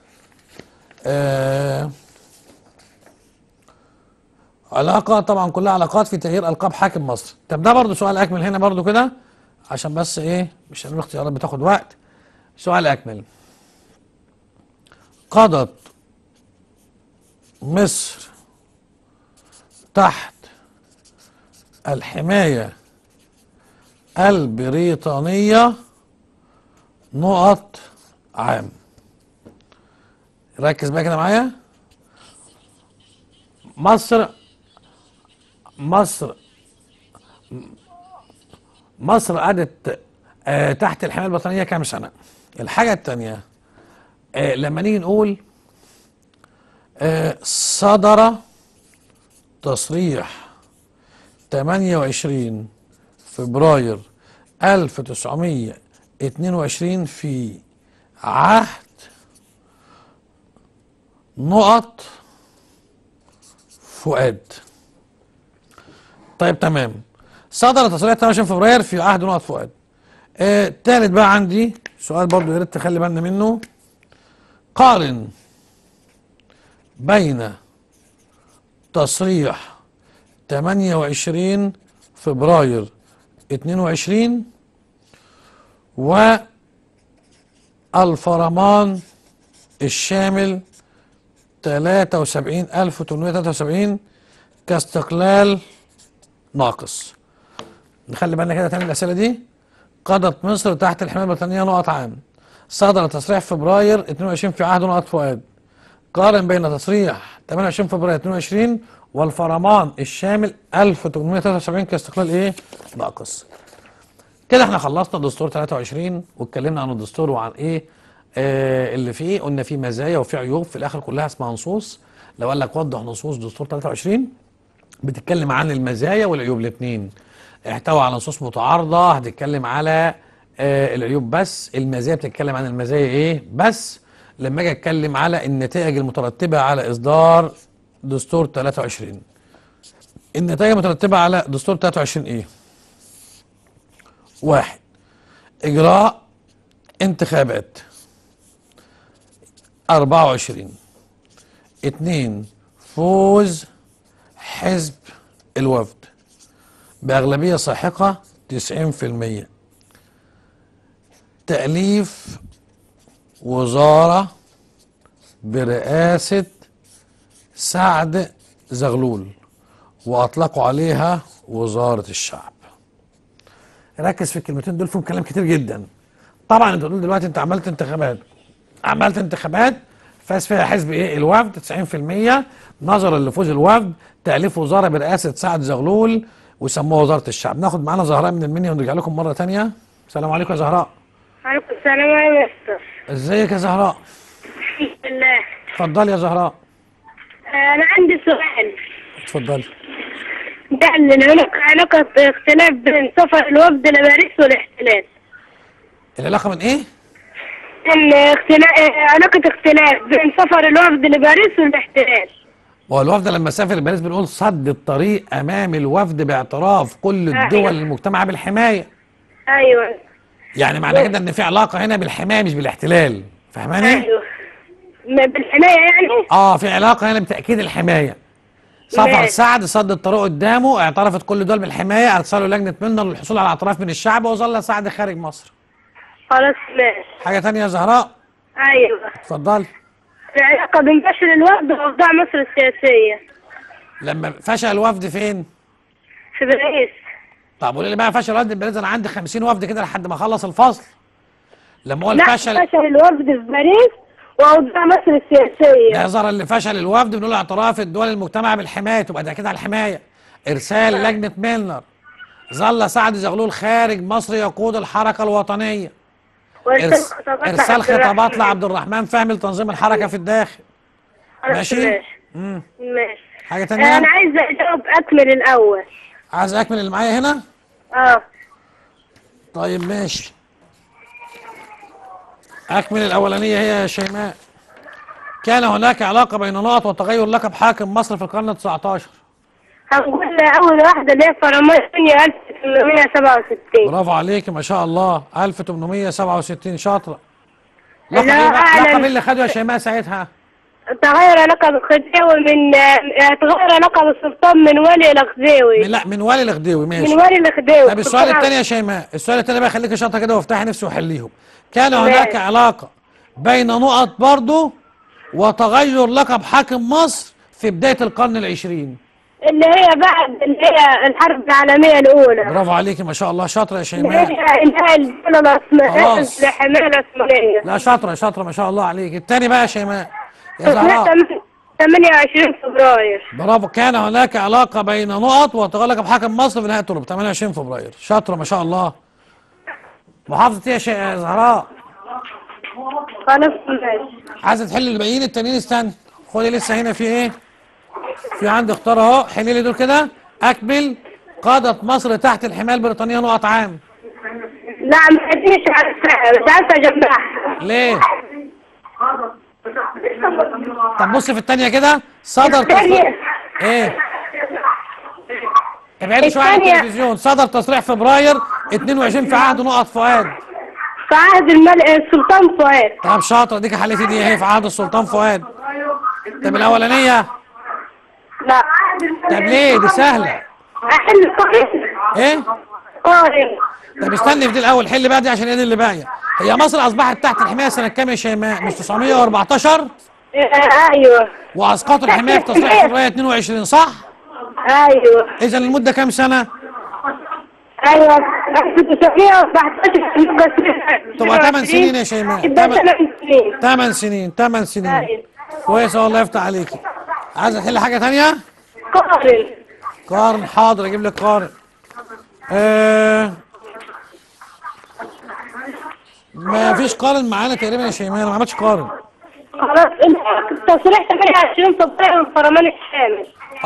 علاقة، طبعا كلها علاقات في تغيير ألقاب حاكم مصر. طب ده برضه سؤال أكمل هنا برضه كده عشان بس إيه مش هنقول اختيارات بتاخد وقت. سؤال أكمل. قضت مصر تحت الحماية البريطانية نقط عام. ركز بقى كده معايا. مصر قعدت تحت الحماية البريطانية كام سنة؟ الحاجة التانية لما نيجي نقول صدر تصريح 28 فبراير 1922 في عهد نقط فؤاد. طيب تمام. صدر تصريح 28 فبراير في عهد نقط فؤاد. التالت بقى عندي سؤال برضو يا ريت تخلي بالنا منه. قارن بين تصريح 28 فبراير 22 والفرمان الشامل 73,873 كاستقلال ناقص. نخلي بالنا كده تاني الأسئلة دي. قضت مصر تحت الحماية البريطانية نقط عام. صدر تصريح فبراير 22 في عهد نقط فؤاد. قارن بين تصريح 28 فبراير 22 والفرمان الشامل 1873 كاستقلال ايه؟ ناقص. كده احنا خلصنا دستور 23 واتكلمنا عن الدستور وعن ايه اللي فيه. قلنا فيه مزايا وفيه عيوب، في الاخر كلها اسمها نصوص. لو قال لك وضح نصوص دستور 23 بتتكلم عن المزايا والعيوب الاثنين. احتوى على نصوص متعارضة هتتكلم على العيوب بس. المزايا بتتكلم عن المزايا ايه بس. لما اجي اتكلم على النتائج المترتبة على اصدار دستور 23. النتائج المترتبة على دستور 23 ايه؟ 1. اجراء انتخابات 24. 2. فوز حزب الوفد بأغلبية ساحقة 90%. تأليف وزارة برئاسة سعد زغلول وأطلقوا عليها وزارة الشعب. ركز في الكلمتين دول، فيهم كلام كتير جدا. طبعا انت تقول دلوقتي انت عملت انتخابات فاز فيها حزب ايه؟ الوفد 90%. نظرا لفوز الوفد تأليف وزارة برئاسة سعد زغلول وسموها وزارة الشعب. ناخد معانا زهراء من المنيا ونرجع لكم مرة تانية. السلام عليكم يا زهراء. عليكم السلام يا مستر. ازيك يا زهراء؟ الحمد لله. اتفضلي يا زهراء. أنا عندي سؤال. اتفضلي. ده إن هناك علاقة اختلاف بين سفر الوفد لباريس والاحتلال. العلاقه من ايه؟ علاقة اختلاف بين سفر الوفد لباريس والاحتلال. هو الوفد لما سافر باريس بنقول صد الطريق امام الوفد باعتراف كل الدول المجتمعه بالحمايه. أيوه. يعني معنى كده ان في علاقه هنا بالحمايه مش بالاحتلال، فاهماني؟ أيوه. بالحماية يعني؟ في علاقه هنا بتاكيد الحمايه. سفر ماشي. سعد صد الطريق قدامه، اعترفت كل الدول بالحمايه، ارسلوا لجنه منا للحصول على اعتراف من الشعب، وظل سعد خارج مصر. خلاص ماشي. حاجه ثانيه يا زهراء؟ أيوه. اتفضلي. في علاقة بين فشل الوفد وأوضاع مصر السياسية. لما فشل الوفد فين؟ في باريس. طب قولي لي بقى فشل الوفد باريس، انا عندي 50 وفد كده لحد ما اخلص الفصل. لما هو لا، الفشل فشل الوفد في باريس وأوضاع مصر السياسية. ده يظهر اللي فشل الوفد بنقول اعتراف الدول المجتمعة بالحماية، تبقى ده كده على الحماية. ارسال لجنة ميلنر. ظل سعد زغلول خارج مصر يقود الحركة الوطنية. ارسال خطابات لعبد الرحمن فهمي لتنظيم الحركة في الداخل. ماشي؟ ماشي. حاجة تانية؟ أنا عايزة أجاوب أكمل الأول. عايز اكمل اللي معايا هنا؟ طيب ماشي. اكمل الاولانية هي يا شيماء. كان هناك علاقة بين نقط وتغير لقب حاكم مصر في القرن ال19. هنقول أول واحدة اللي هي فرمانية 1867. برافو عليك ما شاء الله، 1867 شاطرة. لا، لقب اللي خده يا شيماء ساعتها؟ تغير لقب الخديوي تغير لقب السلطان من ولي الخديوي. لا، من ولي الخديوي. ماشي. من ولي الخديوي. طب السؤال الثاني يا شيماء، السؤال الثاني بقى خليكي شاطرة كده وافتحي نفسي وحليهم. كان هناك علاقة بين نقط برضه وتغير لقب حاكم مصر في بداية القرن العشرين. اللي هي بعد اللي هي الحرب العالمية الأولى. برافو عليكي ما شاء الله، شاطرة يا شيماء. اللي هي انتهاء الدولة العثمانية الحماية العثمانية. لا شاطرة ما شاء الله عليك. الثاني بقى يا شيماء يا زهراء. 28 فبراير. برافو. كان هناك علاقة بين نقط وتغير لقب حاكم مصر في نهاية الحرب 28 فبراير. شاطرة ما شاء الله. محافظة ايه يا زهراء؟ خلاص ماشي. عايزة تحل الباقيين التانيين؟ استنى خدي لسه هنا في ايه؟ في عندي اختار اهو، حلي لي دول كده. اكمل. قادت مصر تحت الحماية البريطانية نقط عام. لا مش عارفة، مش عارفة اجمعها. ليه؟ طب بص في الثانية كده. صدر ايه؟ ابعدي شوية عن التلفزيون. صدر تصريح فبراير 22 في عهد نقط فؤاد. في عهد السلطان فؤاد. طب شاطرة ديك حليتي دي اهي، في عهد السلطان فؤاد. طب الأولانية؟ لا. طب ليه؟ دي سهلة. احل قارن. ايه؟ قارن. طب استني في دي الأول، حل بقى دي عشان هي دي اللي باقية. هي مصر أصبحت تحت الحماية سنة كام يا شيماء؟ مش 914؟ ايوه. وأسقطوا الحماية في تصريح فبراير 22 صح؟ ايوه. إذا المدة كام سنة؟ ايوه 1914. تبقى 8 سنين يا شيماء. 8 سنين. 8 سنين. أيوة. كويسة والله يفتح عليكي. عايزة تحل حاجة تانية؟ قارن. قارن. حاضر اجيب لك قارن. ما فيش قارن معانا تقريبا يا شيماء، انا ما عملتش قارن. خلاص تصريح 28 فبراير الفرمان الشامل.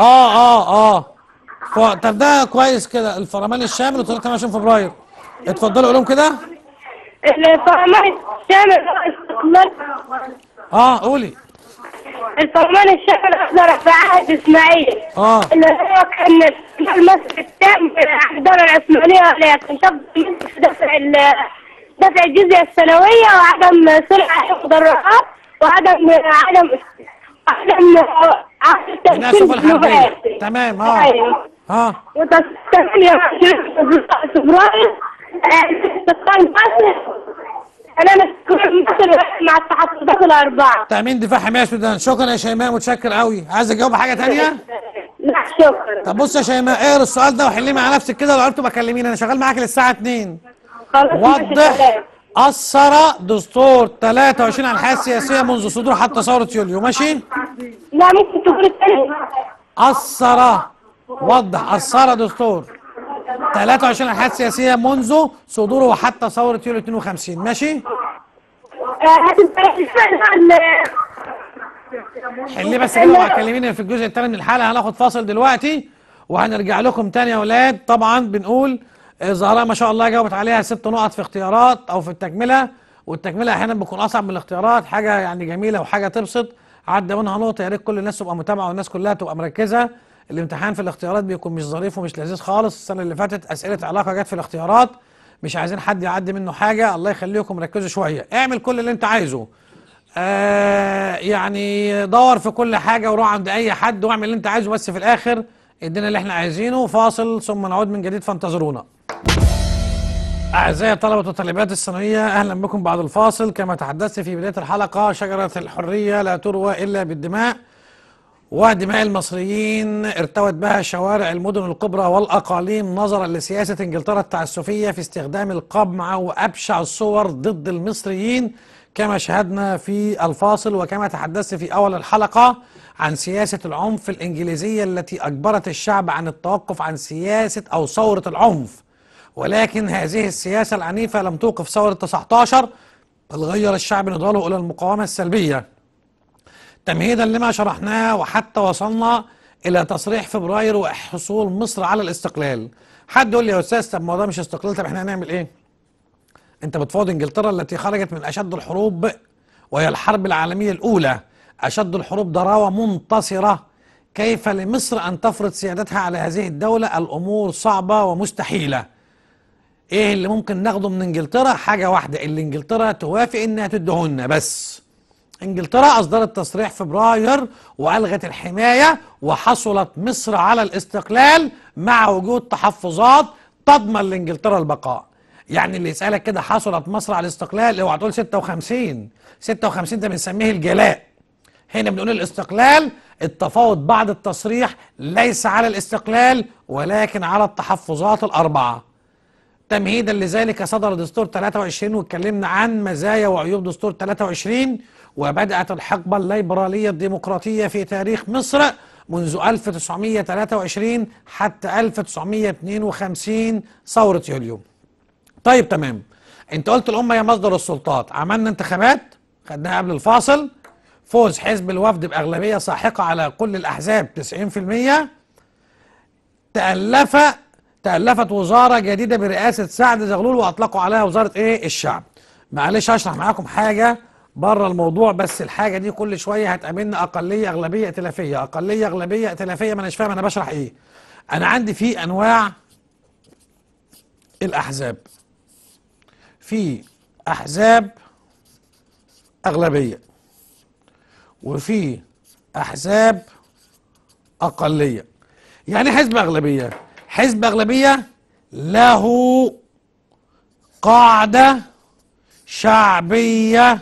طب ده كويس كده، الفرمان الشامل وتصريح 28 فبراير. اتفضلوا قولهم كده. الفرمان الشامل استقلال. قولي. الفرمان الشامل اصدر في عهد اسماعيل. اللي هو كان مصر التام عن الدولة العثمانية، لكن دفع الجزية السنوية وعدم سرقة المدرعات وعدم الناس الحربية. تمام. وتصريح 28 فبراير استقلال مصر. انا مصر مع التحفظات الاربعه. تامين دفاع حمايه السودان. شكرا يا شيماء، متشكر قوي. عايز اجاوب حاجه ثانيه؟ لا شكرا. طب بص يا شيماء، اقرا السؤال ده وحليه مع نفسك كده، لو عرفتوا تبقى كلميني، انا شغال معاك للساعه 2. وضح. أثر دستور 23 على الحياه السياسيه منذ صدوره حتى ثوره يوليو. ماشي؟ لا ممكن تقول الثاني. وضح. أثر دستور 23 الحياة السياسية منذ صدوره وحتى ثورة يوليو 52. ماشي؟ حليه بس كده مع كلميني في الجزء الثاني من الحلقة. هناخد فاصل دلوقتي وهنرجع لكم تاني يا ولاد. طبعا بنقول زهراء ما شاء الله جاوبت عليها 6 نقط في اختيارات او في التكملة، والتكملة احيانا بتكون اصعب من الاختيارات، حاجة يعني جميلة وحاجة تبسط. عدى منها نقطة، يا ريت كل الناس تبقى متابعة والناس كلها تبقى مركزة. الامتحان في الاختيارات بيكون مش ظريف ومش لذيذ خالص. السنة اللي فاتت أسئلة علاقة جت في الاختيارات، مش عايزين حد يعدي منه حاجة. الله يخليكم ركزوا شوية، اعمل كل اللي انت عايزه. يعني دور في كل حاجة وروح عند أي حد واعمل اللي انت عايزه، بس في الآخر ادينا اللي احنا عايزينه. فاصل ثم نعود من جديد فانتظرونا. أعزائي طلبة وطالبات الثانوية، أهلا بكم بعد الفاصل. كما تحدثت في بداية الحلقة، شجرة الحرية لا تروى إلا بالدماء، ودماء المصريين ارتوت بها شوارع المدن الكبرى والأقاليم نظرا لسياسة إنجلترا التعسفية في استخدام القمع وأبشع الصور ضد المصريين، كما شاهدنا في الفاصل. وكما تحدثت في أول الحلقة عن سياسة العنف الإنجليزية التي أجبرت الشعب عن التوقف عن سياسة أو ثورة العنف، ولكن هذه السياسة العنيفة لم توقف ثورة 19، بل غير الشعب نضاله إلى المقاومة السلبية. تمهيدا لما شرحناه وحتى وصلنا إلى تصريح فبراير وحصول مصر على الاستقلال. حد يقول لي يا أستاذ طب ما ده مش استقلال، طب احنا هنعمل إيه؟ أنت بتفاوض إنجلترا التي خرجت من أشد الحروب وهي الحرب العالمية الأولى، أشد الحروب ضراوة منتصرة. كيف لمصر أن تفرض سيادتها على هذه الدولة؟ الأمور صعبة ومستحيلة. ايه اللي ممكن ناخده من انجلترا؟ حاجة واحدة، اللي انجلترا توافق انها تدهن بس. انجلترا اصدرت تصريح فبراير والغت الحماية، وحصلت مصر على الاستقلال مع وجود تحفظات تضمن لانجلترا البقاء. يعني اللي يسألك كده حصلت مصر على الاستقلال، اوعى تقول 56. 56 ده بنسميه الجلاء. هنا بنقول الاستقلال، التفاوض بعد التصريح ليس على الاستقلال ولكن على التحفظات الأربعة. تمهيدا لذلك صدر دستور 23 واتكلمنا عن مزايا وعيوب دستور 23، وبدأت الحقبة الليبرالية الديمقراطية في تاريخ مصر منذ 1923 حتى 1952 ثورة يوليو. طيب تمام، انت قلت الأمة هي مصدر السلطات، عملنا انتخابات خدناها قبل الفاصل، فوز حزب الوفد بأغلبية ساحقة على كل الأحزاب 90%، تألفت وزارة جديدة برئاسة سعد زغلول وأطلقوا عليها وزارة إيه؟ الشعب. معلش هشرح معاكم حاجة بره الموضوع، بس الحاجة دي كل شوية هتقابلنا أقلية أغلبية ائتلافية، أقلية أغلبية ائتلافية، ما أناش فاهم أنا بشرح إيه. أنا عندي في أنواع الأحزاب، في أحزاب أغلبية وفي أحزاب أقلية. يعني حزب أغلبية، حزب أغلبية له قاعدة شعبية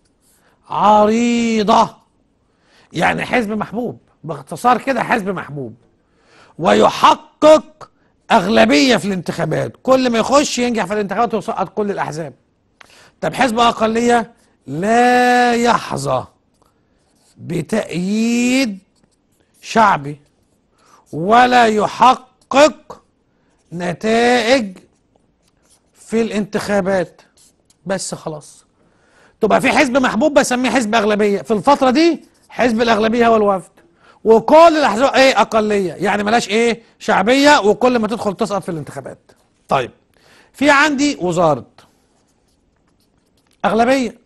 عريضة، يعني حزب محبوب، باختصار كده حزب محبوب، ويحقق أغلبية في الانتخابات، كل ما يخش ينجح في الانتخابات ويسقط كل الأحزاب. طب حزب أقلية لا يحظى بتأييد شعبي ولا يحقق نتائج في الانتخابات، بس خلاص تبقى في حزب محبوب بسميه حزب أغلبية. في الفترة دي حزب الأغلبية هو الوفد، وكل الأحزاب ايه؟ أقلية، يعني ملاش ايه؟ شعبية، وكل ما تدخل تسقط في الانتخابات. طيب في عندي وزارة أغلبية،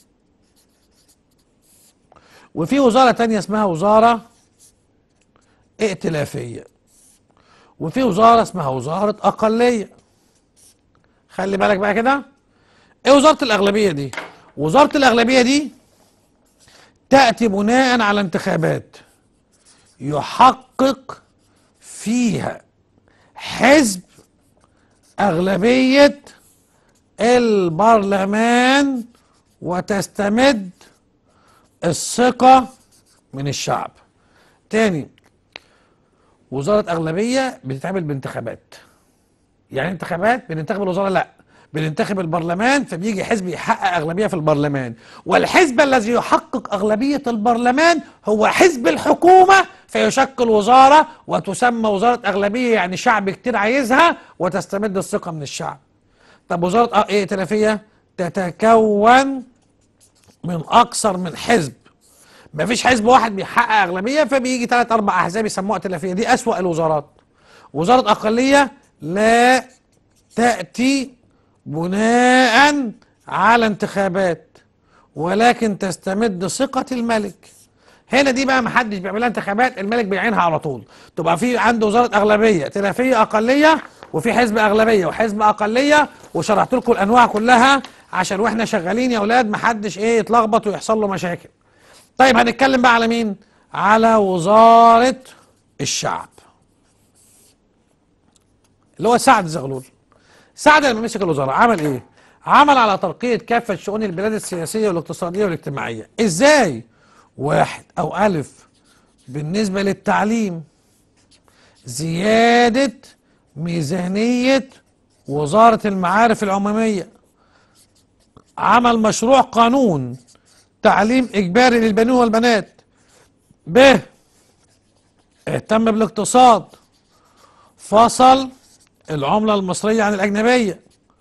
وفي وزارة تانية اسمها وزارة ائتلافية، وفي وزارة اسمها وزارة أقلية. خلي بالك بقى كده، ايه وزارة الأغلبية دي؟ وزارة الأغلبية دي تأتي بناء على انتخابات يحقق فيها حزب أغلبية البرلمان وتستمد الثقة من الشعب. تاني، وزارة أغلبية بتتعمل بانتخابات، يعني انتخابات بننتخب الوزارة؟ لا، بننتخب البرلمان، فبيجي حزب يحقق أغلبية في البرلمان، والحزب الذي يحقق أغلبية البرلمان هو حزب الحكومة فيشكل وزاره وتسمى وزاره اغلبيه، يعني شعب كتير عايزها وتستمد الثقه من الشعب. طب وزاره ايه ائتلافيه؟ تتكون من اكثر من حزب، مفيش حزب واحد بيحقق اغلبيه فبيجي 3 4 احزاب يسموها ائتلافيه، دي اسوأ الوزارات. وزاره اقليه لا تاتي بناء على انتخابات ولكن تستمد ثقه الملك. هنا دي بقى محدش بيعملها انتخابات، الملك بيعينها على طول. تبقى في عنده وزاره اغلبيه، ائتلافيه، اقليه، وفي حزب اغلبيه وحزب اقليه، وشرحت لكم الانواع كلها عشان واحنا شغالين يا اولاد محدش يتلخبط ويحصل له مشاكل. طيب هنتكلم بقى على مين؟ على وزاره الشعب اللي هو سعد زغلول. سعد لما مسك الوزاره عمل ايه؟ عمل على ترقيه كافه شؤون البلاد السياسيه والاقتصاديه والاجتماعيه. ازاي؟ واحد او الف، بالنسبه للتعليم زياده ميزانيه وزاره المعارف العموميه، عمل مشروع قانون تعليم اجباري للبنين والبنات. ب، اهتم بالاقتصاد، فصل العملة المصرية عن الأجنبية.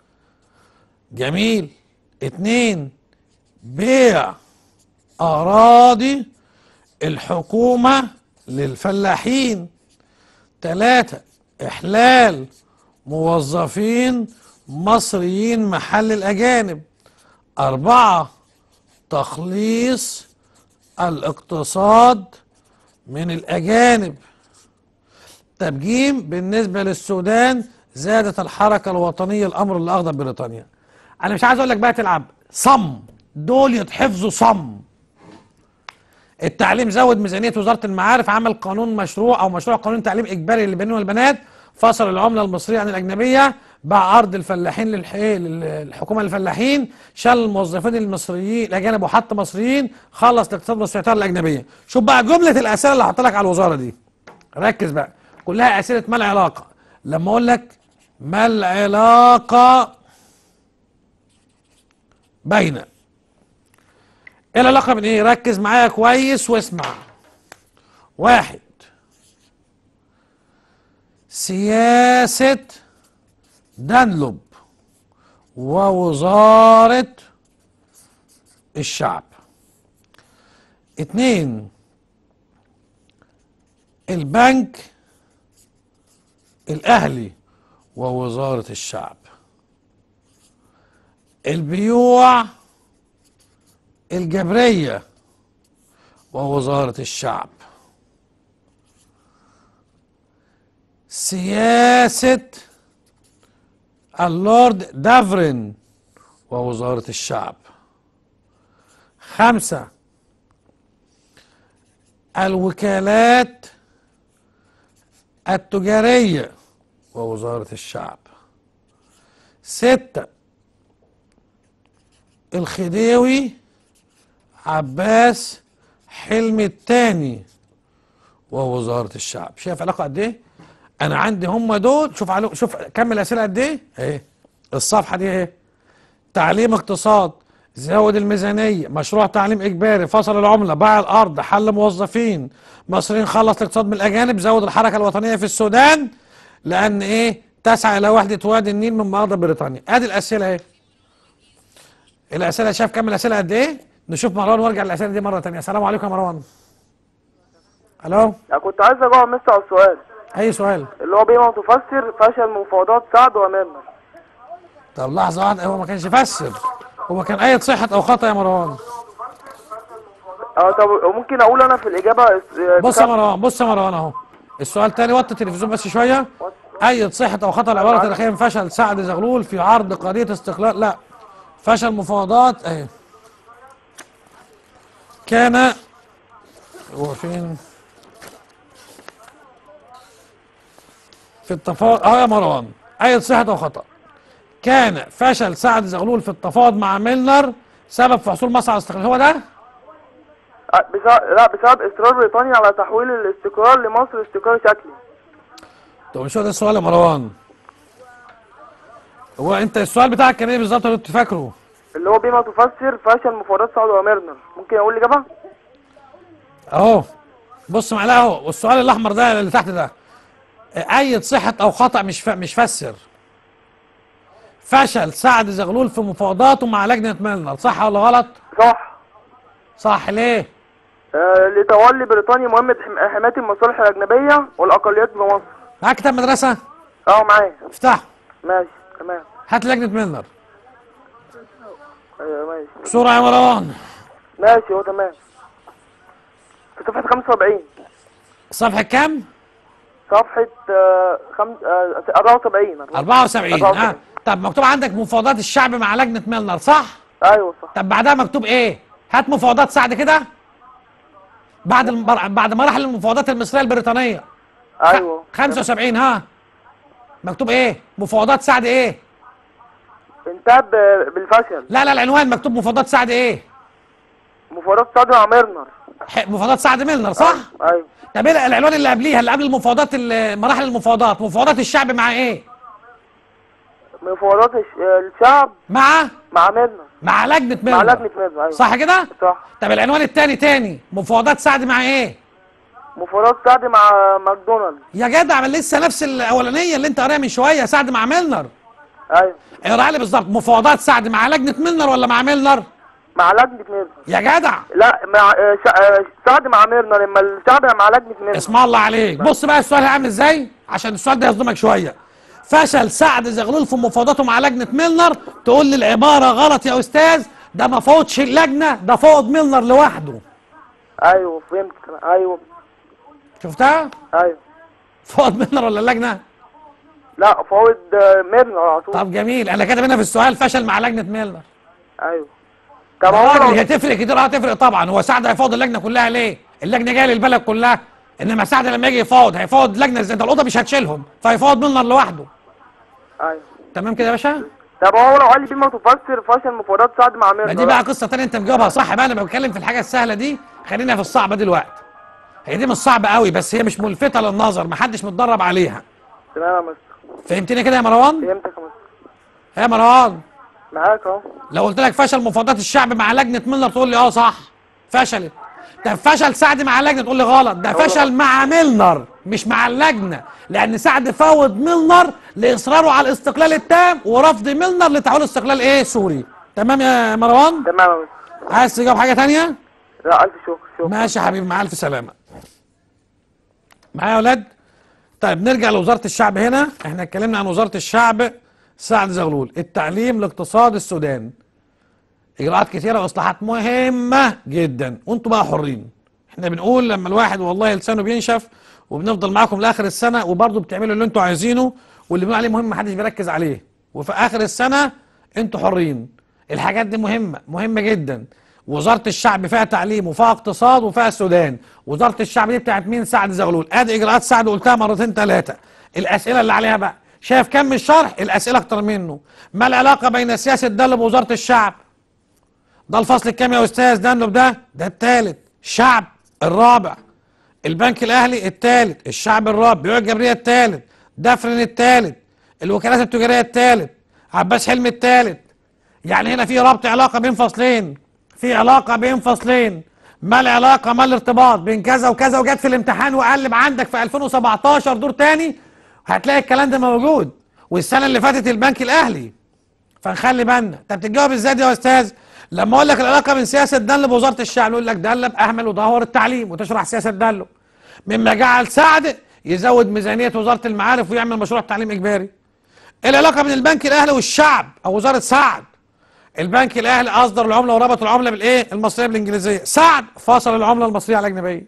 جميل. 2، بيع أراضي الحكومة للفلاحين. 3، إحلال موظفين مصريين محل الأجانب. 4، تخليص الاقتصاد من الأجانب. تبجيم بالنسبة للسودان زادت الحركة الوطنية، الأمر اللي أغضب بريطانيا. أنا مش عايز أقول لك بقى تلعب صم، دول يتحفظوا صم. التعليم زود ميزانية وزارة المعارف، عمل قانون مشروع قانون تعليم إجباري للبنين والبنات، فصل العملة المصرية عن الأجنبية، باع أرض الفلاحين للحكومة للفلاحين، شال الموظفين المصريين الأجانب وحط مصريين، خلص الاقتصاد والسيطرة الأجنبية. شوف بقى جملة الأسئلة اللي هحط لك على الوزارة دي، ركز بقى، كلها أسئلة ما العلاقة. لما أقول لك ما العلاقة بين، ايه العلاقة بين ايه؟ ركز معايا كويس واسمع. 1، سياسة دانلوب ووزارة الشعب. 2، البنك الأهلي ووزارة الشعب. البيوع الجبرية ووزارة الشعب. سياسة اللورد دافرين ووزارة الشعب. 5، الوكالات التجارية ووزارة الشعب. 6، الخديوي عباس حلمي الثاني ووزارة الشعب. شايف علاقة قد ايه؟ انا عندي هم دول، شوف كمل اسئله قد ايه؟ اهي الصفحه دي اهي. تعليم، اقتصاد، زود الميزانيه، مشروع تعليم اجباري، فصل العمله، باع الارض، حل موظفين مصريين، خلص الاقتصاد من الاجانب، زود الحركه الوطنيه في السودان لان ايه؟ تسعى الى وحده وادي النيل من مغرب بريطانيا. ادي الاسئله اهي. الاسئله شايف كمل اسئله قد ايه؟ نشوف مروان وارجع للاسئله دي مره ثانيه. السلام عليكم يا مروان. الو. كنت عايز اجاوب مستر على السؤال. اي سؤال؟ اللي هو بما تفسر فشل مفاوضات سعد وميرنا. طب لحظه واحده، هو ما كانش يفسر، هو كان اية صحة او خطأ يا مروان. طب ممكن اقول انا في الاجابه؟ بص يا مروان اهو السؤال تاني، وطي التلفزيون بس شويه. أية صحة او خطأ العباره تاريخيا فشل سعد زغلول في عرض قضيه استقلال، لا فشل مفاوضات اهي. كان هو فين؟ في التفاوض يا مروان. أية صحة او خطأ، كان فشل سعد زغلول في التفاوض مع ميلنر سبب في حصول مصر على الاستقلال، هو ده؟ بسبب اصرار بريطانيا على تحويل الاستقرار لمصر استقرار شكلي. طب مش هو ده السؤال يا مروان؟ هو انت السؤال بتاعك كان ايه بالظبط اللي كنت فاكره؟ اللي هو بما تفسر فشل مفاوضات سعد وميرنر، ممكن اقول الاجابه؟ اهو بص معايا اهو، والسؤال الاحمر ده اللي تحت ده، ايد صحه او خطا مش فسر. فشل سعد زغلول في مفاوضاته مع لجنه ميلنر، صح ولا غلط؟ صح. صح ليه؟ لتولي بريطانيا مهمة حماية المصالح الأجنبية والأقليات بمصر. معاك كتاب مدرسه؟ معايا. افتحه. ماشي تمام. هات لجنه ميلنر. ايوه ماشي. بسرعه يا مروان. ماشي هو تمام. في صفحة 75. صفحه كام؟ صفحة 74. 74. طب مكتوب عندك مفاوضات الشعب مع لجنه ميلنر، صح؟ ايوه صح. طب بعدها مكتوب ايه؟ هات مفاوضات سعد كده. بعد مراحل المفاوضات المصريه البريطانيه. ايوه 75. ها مكتوب ايه؟ مفاوضات سعد ايه؟ انتهى بالفشل. لا العنوان مكتوب مفاوضات سعد ايه؟ مفاوضات سعد مع ميلنر. مفاوضات سعد ميلنر، صح؟ ايوه. طب ايه العنوان اللي قبليها، اللي قبل المفاوضات، مراحل المفاوضات، مفاوضات الشعب مع ايه؟ مفاوضات الشعب مع ميلنر. مع لجنه ميلنر. مع لجنة ميلنر. ايوه صح كده؟ صح. طب العنوان الثاني تاني، مفاوضات سعد مع ايه؟ مفاوضات سعد مع ماكدونالدز. يا جدع ما لسه نفس الاولانيه اللي انت قاريها من شويه، سعد مع ميلنر. ايوه. اقرا لي بالظبط، مفاوضات سعد مع لجنه ميلنر ولا مع ميلنر؟ مع لجنة ميلنر. يا جدع لا مع سعد مع ميلنر، اما الشعب مع لجنة ميلنر. اسم الله عليك. بص بقى السؤال هيعمل ازاي عشان السؤال ده يصدمك شويه. فشل سعد زغلول في مفاوضاته مع لجنه ميلنر، تقول لي العباره غلط يا استاذ، ده ما فوضش اللجنه، ده فوض ميلنر لوحده. ايوه فهمت. ايوه شفتها؟ ايوه. فوض ميلنر ولا اللجنه؟ لا فوض ميلنر على طول. طب جميل، انا كاتب هنا في السؤال فشل مع لجنه ميلنر. ايوه. طب يا هو راجل هتفرق كتير. هتفرق طبعا. هو سعد هيفوض اللجنه كلها ليه؟ اللجنه جايه للبلد كلها، انما سعد لما يجي هيفوض لجنه ازاي؟ ده الاوضه مش هتشيلهم، فهيفوض ميلنر لوحده. ايوه تمام كده يا باشا؟ طب هو لو قال لي بما تفسر فشل مفاوضات سعد مع ميلنر. ما دي بقى قصه ثانيه انت مجاوبها صح بقى. انا بتكلم في الحاجه السهله دي، خلينا في الصعبه دلوقتي. هي دي مش صعبه قوي، بس هي مش ملفته للنظر، محدش متدرب عليها. تمام يا مستر. فهمتني كده يا مروان؟ فهمتك يا مستر. يا مروان معاك اهو. لو قلت لك فشل مفاوضات الشعب مع لجنه ميلنر تقول لي صح، فشلت. طب فشل سعد مع اللجنه تقول لي غلط، ده فشل مع ميلنر مش مع اللجنه، لان سعد فوض ميلنر لاصراره على الاستقلال التام ورفض ميلنر لتحويل استقلال سوري. تمام يا مروان؟ تمام يا مستر. عايز تجاوب حاجه ثانيه؟ لا الف شكر. ماشي يا حبيبي، مع الف سلامه. معايا يا اولاد؟ طيب نرجع لوزاره الشعب. هنا احنا اتكلمنا عن وزاره الشعب سعد زغلول، التعليم، الاقتصاد، السودان. اجراءات كتيره واصلاحات مهمه جدا، وانتوا بقى حرين. احنا بنقول لما الواحد والله لسانه بينشف وبنفضل معاكم لاخر السنه وبرضه بتعملوا اللي انتوا عايزينه، واللي بنقول عليه مهم محدش بيركز عليه، وفي اخر السنه انتوا حرين. الحاجات دي مهمه جدا. وزاره الشعب فيها تعليم وفيها اقتصاد وفيها السودان. وزاره الشعب دي بتاعت مين؟ سعد زغلول. ادي اجراءات سعد قلتها مرتين ثلاثه. الاسئله اللي عليها بقى، شايف كم الشرح؟ الاسئله اكتر منه. ما العلاقه بين سياسه دلب ووزاره الشعب؟ ده الفصل الكام يا استاذ؟ دلب ده الثالث. الشعب الرابع. البنك الاهلي الثالث. الشعب الرابع. بيوع الجبريه الثالث. دفرن الثالث. الوكالات التجاريه الثالث. عباس حلمي الثالث. يعني هنا في ربط، علاقه بين فصلين. في علاقه بين فصلين. ما العلاقه، ما الارتباط بين كذا وكذا؟ وجت في الامتحان وقلب عندك في 2017 دور تاني هتلاقي الكلام ده موجود. والسنه اللي فاتت البنك الاهلي. فنخلي بالنا. انت بتتجاوب ازاي دي يا استاذ؟ لما اقول لك العلاقه بين سياسه دلب ووزاره الشعب، يقول لك دلب اهمل ودهور التعليم، وتشرح سياسه دلب مما جعل سعد يزود ميزانيه وزاره المعارف ويعمل مشروع تعليم اجباري. العلاقه بين البنك الاهلي والشعب او وزاره سعد، البنك الاهلي اصدر العمله وربط العمله المصريه بالانجليزيه، سعد فصل العمله المصريه على الاجنبيه.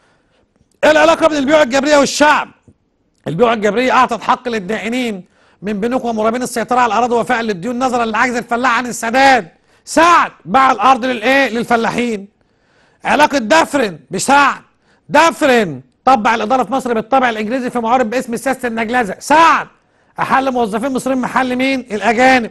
العلاقه بين البيوع الجبريه والشعب، البيوع الجبريه اعطت حق للدائنين من بنوك ومرابين السيطره على الاراضي وفاء للديون نظرا لعجز الفلاح عن السداد. سعد باع الارض للفلاحين. علاقه دفرن بسعد، دفرن طبع الاداره في مصر بالطبع الانجليزي في معارض باسم سياسه النجلزه. سعد احل موظفين مصريين محل مين؟ الاجانب.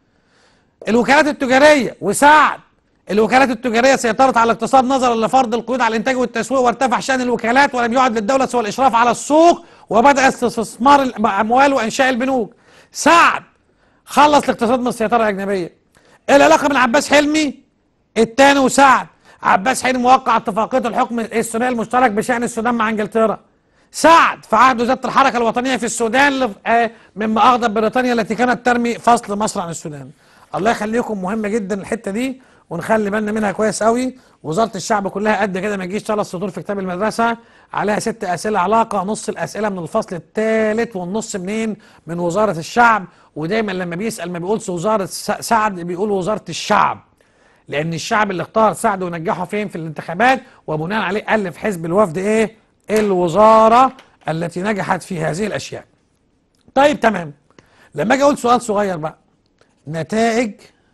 الوكالات التجاريه وسعد، الوكالات التجاريه سيطرت على الاقتصاد نظرا لفرض القيود على الانتاج والتسويق، وارتفع شان الوكالات ولم يعد للدوله سوى الاشراف على السوق، وبدا استثمار الاموال وانشاء البنوك. سعد خلص الاقتصاد من السيطره الاجنبيه. العلاقه بين عباس حلمي الثاني وسعد، عباس حين موقع اتفاقية الحكم الثنائي المشترك بشأن السودان مع انجلترا. سعد في عهد وزارة الحركة الوطنية في السودان مما أغضب بريطانيا التي كانت ترمي فصل مصر عن السودان. الله يخليكم، مهمة جدا الحتة دي ونخلي بالنا منها كويس قوي. وزارة الشعب كلها قد كده، ما يجيش 3 سطور في كتاب المدرسة، عليها 6 أسئلة علاقة، نص الأسئلة من الفصل الثالث والنص منين؟ من وزارة الشعب. ودايما لما بيسأل ما بيقولش وزارة سعد، بيقول وزارة الشعب، لأن الشعب اللي اختار سعد ونجحه فين؟ في الانتخابات، وبناء عليه ألف حزب الوفد إيه؟ الوزارة التي نجحت في هذه الأشياء. طيب تمام. لما أجي أقول سؤال صغير بقى، نتائج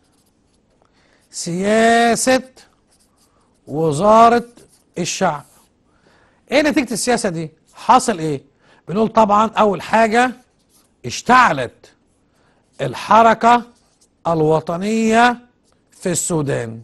سياسة وزارة الشعب. ايه نتيجة السياسة دي؟ حصل ايه؟ بنقول طبعا اول حاجة اشتعلت الحركة الوطنية في السودان.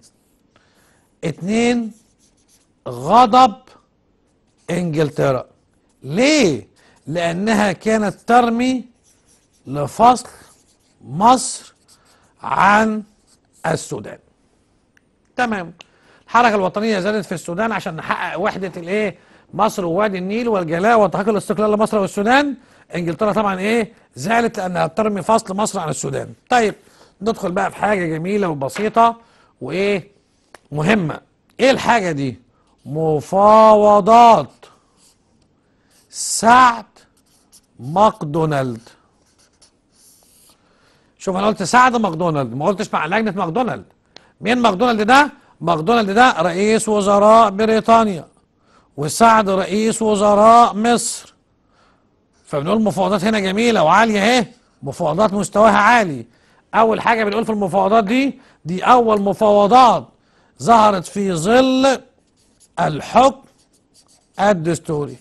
2 غضب انجلترا. ليه؟ لانها كانت ترمي لفصل مصر عن السودان. تمام. الحركة الوطنية زادت في السودان عشان نحقق وحدة الايه؟ مصر ووادي النيل والجلاء وتحقيق الاستقلال لمصر والسودان. انجلترا طبعا ايه؟ زعلت لانها ترمي فصل مصر عن السودان. طيب ندخل بقى في حاجة جميلة وبسيطة وايه؟ مهمة. ايه الحاجة دي؟ مفاوضات سعد ماكدونالد. شوف انا قلت سعد ماكدونالد، ما قلتش مع لجنة ماكدونالد. مين ماكدونالد ده؟ ماكدونالد ده رئيس وزراء بريطانيا، وسعد رئيس وزراء مصر. فبنقول مفاوضات هنا جميلة وعالية اهي، مفاوضات مستواها عالي. أول حاجة بنقول في المفاوضات دي أول مفاوضات ظهرت في ظل الحكم الدستوري.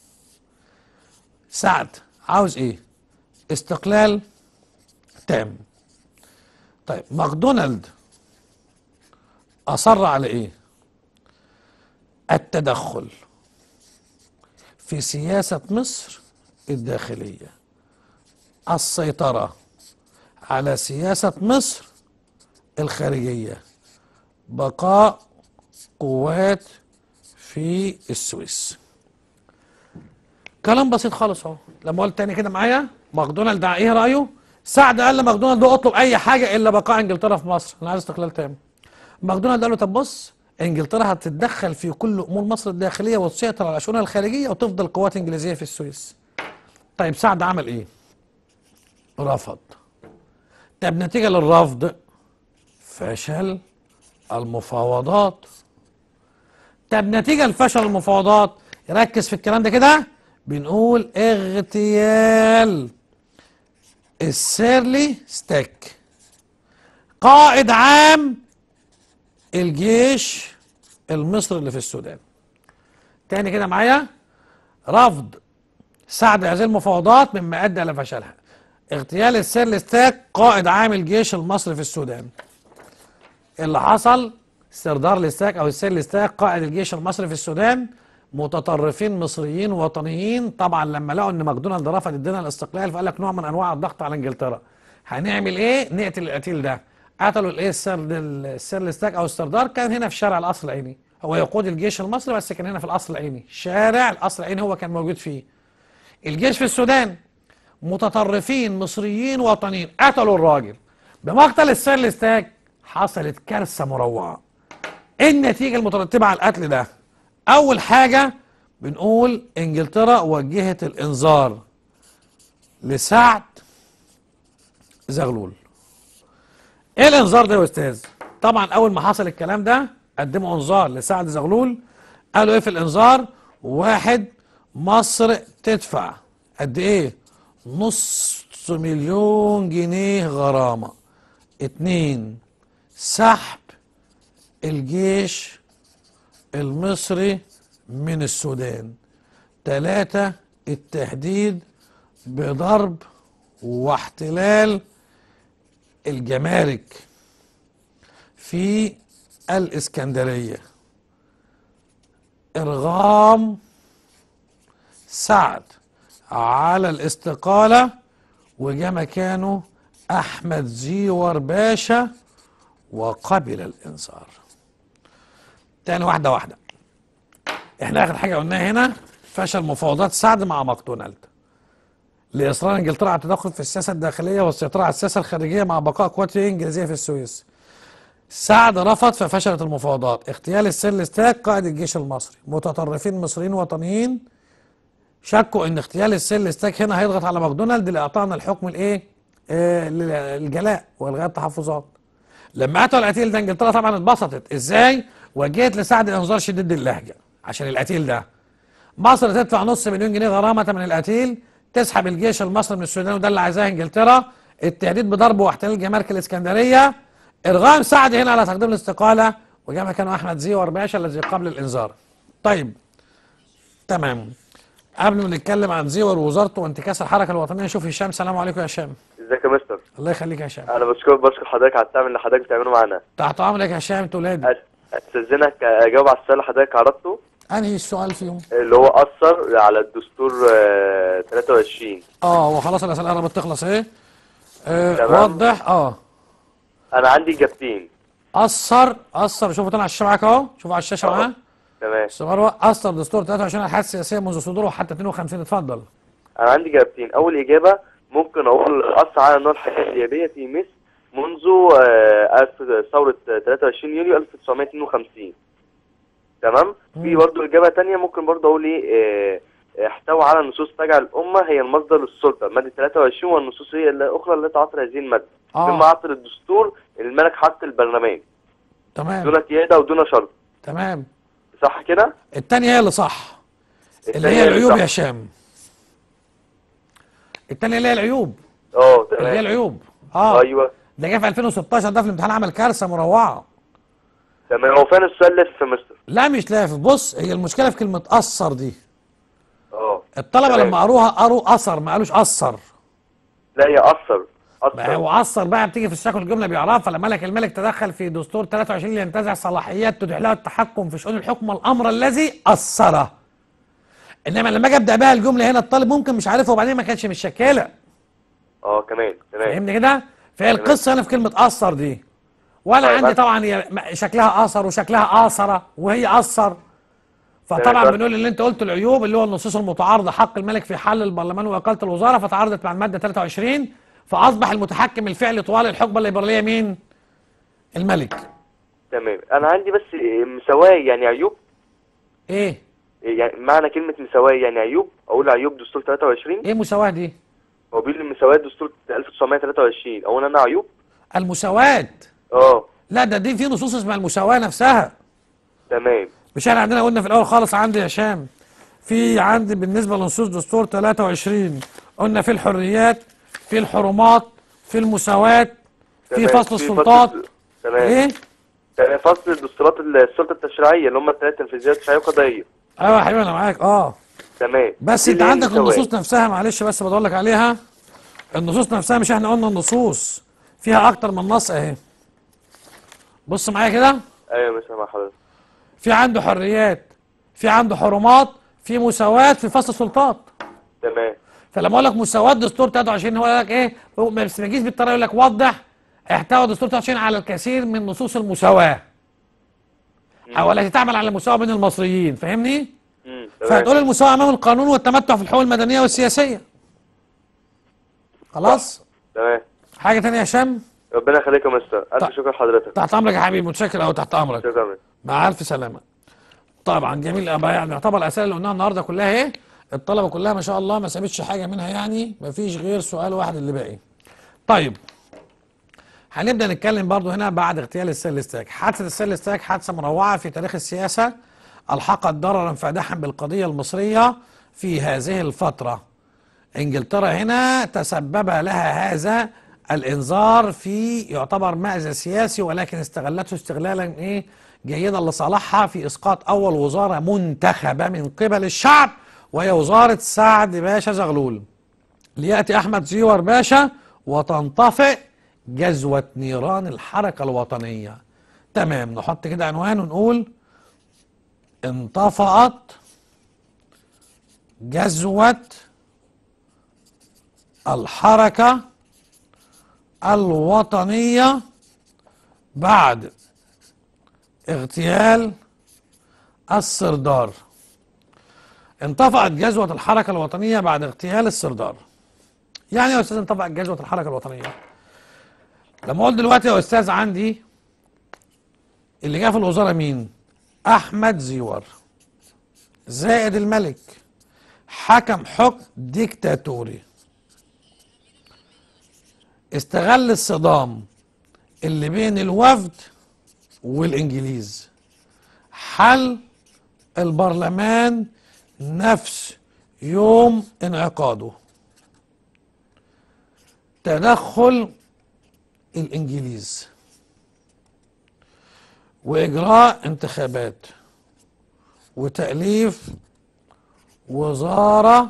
سعد عاوز ايه؟ استقلال تام. طيب ماكدونالد أصر على ايه؟ التدخل في سياسة مصر الداخلية، السيطرة على سياسة مصر الخارجية، بقاء قوات في السويس. كلام بسيط خالص اهو. لما قلت تاني كده معايا، ماكدونالد ايه رأيه؟ سعد قال لماكدونالد اطلب اي حاجة الا بقاء انجلترا في مصر، انا عايز استقلال تام. ماكدونالد قال له طب بص، انجلترا هتتدخل في كل امور مصر الداخليه وتسيطر على شؤونها الخارجيه وتفضل قوات انجليزيه في السويس. طيب سعد عمل ايه؟ رفض. طب نتيجه للرفض فشل المفاوضات. طب نتيجه لفشل المفاوضات، ركز في الكلام ده كده، بنقول اغتيال السيرلي ستاك قائد عام الجيش المصري اللي في السودان. تاني كده معايا، رفض سعد هذه المفاوضات مما ادى الى فشلها. اغتيال السيرلي ستاك قائد عام الجيش المصري في السودان. اللي حصل، سردار لستاك او السيرلي ستاك قائد الجيش المصري في السودان، متطرفين مصريين وطنيين طبعا لما لقوا ان ماكدونالد رفض يدينا الاستقلال، فقال لك نوع من انواع الضغط على انجلترا. هنعمل ايه؟ نقتل القتيل ده. قتلوا الايه؟ السيرلي ستاك او السردار، كان هنا في شارع القصر العيني، هو يقود الجيش المصري بس كان هنا في القصر العيني، شارع القصر العيني هو كان موجود فيه. الجيش في السودان متطرفين مصريين وطنيين قتلوا الراجل. بمقتل السيرلي ستاك حصلت كارثه مروعه. ايه النتيجه المترتبه على القتل ده؟ اول حاجه بنقول انجلترا وجهت الانذار لسعد زغلول. ايه الانذار ده يا استاذ؟ طبعا اول ما حصل الكلام ده قدموا انذار لسعد زغلول. قالوا ايه في الانذار؟ 1 مصر تدفع قد ايه؟ $500,000 جنيه غرامة. 2 سحب الجيش المصري من السودان. 3 التهديد بضرب واحتلال الجمارك في الإسكندرية. إرغام سعد على الاستقالة وجاء مكانه أحمد زيور باشا وقبل الإنذار. تاني واحدة واحدة. احنا اخر حاجة قلناها هنا فشل مفاوضات سعد مع ماكدونالد لإصرار انجلترا على التدخل في السياسة الداخلية والسيطرة على السياسة الخارجية مع بقاء قوات انجليزية في السويس. سعد رفض ففشلت المفاوضات. اغتيال السير ستاك قائد الجيش المصري. متطرفين مصريين وطنيين شكوا ان اغتيال السير ستاك هنا هيضغط على ماكدونالد لاعطائنا الحكم الايه؟ الجلاء والغاء التحفظات. لما اتوا القتيل ده انجلترا طبعا اتبسطت. ازاي؟ وجهت لسعد انذار شديد اللهجه عشان القتيل ده. مصر تدفع نص مليون جنيه غرامه من القتيل، تسحب الجيش المصري من السودان وده اللي عايزاه انجلترا، التهديد بضرب واحتلال جمارك الاسكندريه، ارغام سعد هنا على تقديم الاستقاله، وجاء مكانه احمد زيور باشا الذي قبل الانذار. طيب تمام. قبل ما نتكلم عن زيور ووزارته وانتكاس الحركه الوطنيه، شوف هشام. السلام عليكم يا هشام. ازيك يا مستر؟ الله يخليك يا هشام. انا بشكر حضرتك على التعب اللي حضرتك بتعمله معانا. تحت امرك يا هشام تولادي. استاذنك اجاوب على السؤال اللي حضرتك عرضته. انهي السؤال فيهم؟ اللي هو اثر على الدستور 23. وخلاص الاسئله قربت تخلص ايه؟ تمام. وضح. انا عندي اجابتين. اثر شوفوا طلع على الشاشه معاك اهو، شوفوا على الشاشه معاه. تمام. مروه اثر دستور 23 على الحياه السياسيه منذ صدوره حتى 52. اتفضل. انا عندي اجابتين. اول اجابه ممكن اقول اثر على النوع الحياه السياسيه في مصر منذ ثوره 23 يوليو 1952. تمام. في برضه اجابه ثانيه ممكن برضه اقول ايه احتوى على نصوص تجعل الامه هي المصدر للسلطه، ماده 23، والنصوص هي الاخرى التي تعطي هذه الماده. ثم عطر الدستور الملك حط البرلمان. تمام. دون قياده ودون شرط. تمام. صح كده؟ الثانيه هي اللي صح. اللي هي العيوب يا هشام. الثانيه اللي هي العيوب. تمام. اللي هي العيوب. ايوه. ده جه في 2016 ده في الامتحان عمل كارثه مروعه. تمام. هو فين السؤال لف في مستر؟ لا مش لافف. بص هي المشكله في كلمه اثر دي. الطلبه تمام. لما قروا اثر ما قالوش اثر. لا هي اثر. هو اثر بقى بتيجي في السياق الجمله بيعرفها. لما الملك تدخل في دستور 23 لينتزع صلاحيات تتيح له التحكم في شؤون الحكم الامر الذي اثره. انما لما اجي ابدا بقى الجمله هنا الطالب ممكن مش عارفها وبعدين ما كانتش متشكله. تمام. فهمني كده؟ فهي القصه هنا في كلمه اثر دي. وانا طيب عندي طبعا هي شكلها اثر وشكلها اثره وهي اثر. فطبعا بنقول اللي انت قلت العيوب اللي هو النصوص المتعارضه، حق الملك في حل البرلمان واقاله الوزاره فتعارضت مع الماده 23 فاصبح المتحكم الفعلي طوال الحقبه الليبراليه مين؟ الملك. تمام. انا عندي بس مساواه يعني عيوب. ايه؟ يعني معنى كلمه مساواه يعني عيوب، اقول عيوب دستور 23. ايه مساواه دي؟ هو بيقول لي مساواه دستور 1923، اقول انا عيوب؟ المساواه. لا دي في نصوص اسمها المساواه نفسها. تمام. مش احنا عندنا قلنا في الاول خالص عندي يا هشام عندي بالنسبه لنصوص دستور 23 قلنا في الحريات، في الحرمات، في المساواة، في فصل السلطات. تمام. ايه؟ فصل الدستورات السلطة التشريعية اللي هم الثلاثة، تنفيذية وتشريعية وقضائية. ايوه يا حبيبي انا معاك. تمام. بس انت عندك النصوص نفسها، معلش بس بدور لك عليها. النصوص نفسها مش احنا قلنا النصوص فيها اكتر من نص اهي. بص معايا كده. ايوه مش مع حضرتك. في عنده حريات، في عنده حرمات، في مساواة، في فصل السلطات. تمام. فلما اقول لك مساواة دستور 23 هو يقول لك ايه؟ بس ما يجيش بالطريقه يقول لك وضح احتوى دستور 23 على الكثير من نصوص المساواة. او التي تعمل على المساواة بين المصريين، فاهمني؟ فهتقول المساواة امام القانون والتمتع في الحقوق المدنية والسياسية. خلاص؟ تمام. حاجة ثانية يا هشام؟ ربنا يخليك يا مستر، الف شكر لحضرتك. تحت امرك يا حبيبي، متشكر قوي. تحت امرك. شكرا. مع الف سلامة. طبعا جميل. يعني يعتبر الاسئله اللي قلناها النهارده كلها ايه؟ الطلبه كلها ما شاء الله ما سابتش حاجه منها، يعني ما فيش غير سؤال واحد اللي باقي. طيب هنبدا نتكلم برضو هنا بعد اغتيال السير ستاك. حادثه السير ستاك حادثه مروعه في تاريخ السياسه، الحقت ضررا فادحا بالقضيه المصريه في هذه الفتره. انجلترا هنا تسبب لها هذا الانذار في يعتبر مأزى سياسي، ولكن استغلته استغلالا ايه؟ جيدا لصالحها في اسقاط اول وزاره منتخبه من قبل الشعب، وهي وزاره سعد باشا زغلول. لياتي احمد زيور باشا وتنطفئ جذوه نيران الحركه الوطنيه. تمام. نحط كده عنوان ونقول انطفأت جذوه الحركه الوطنيه بعد اغتيال السردار. انطفأت جذوة الحركة الوطنية بعد اغتيال السردار. يعني يا أستاذ انطفأت جذوة الحركة الوطنية؟ لما قلت دلوقتي يا أستاذ عندي اللي جه في الوزارة مين؟ أحمد زيور زائد الملك، حكم حكم ديكتاتوري، استغل الصدام اللي بين الوفد والإنجليز، حل البرلمان نفس يوم انعقاده، تدخل الإنجليز، وإجراء انتخابات، وتأليف وزارة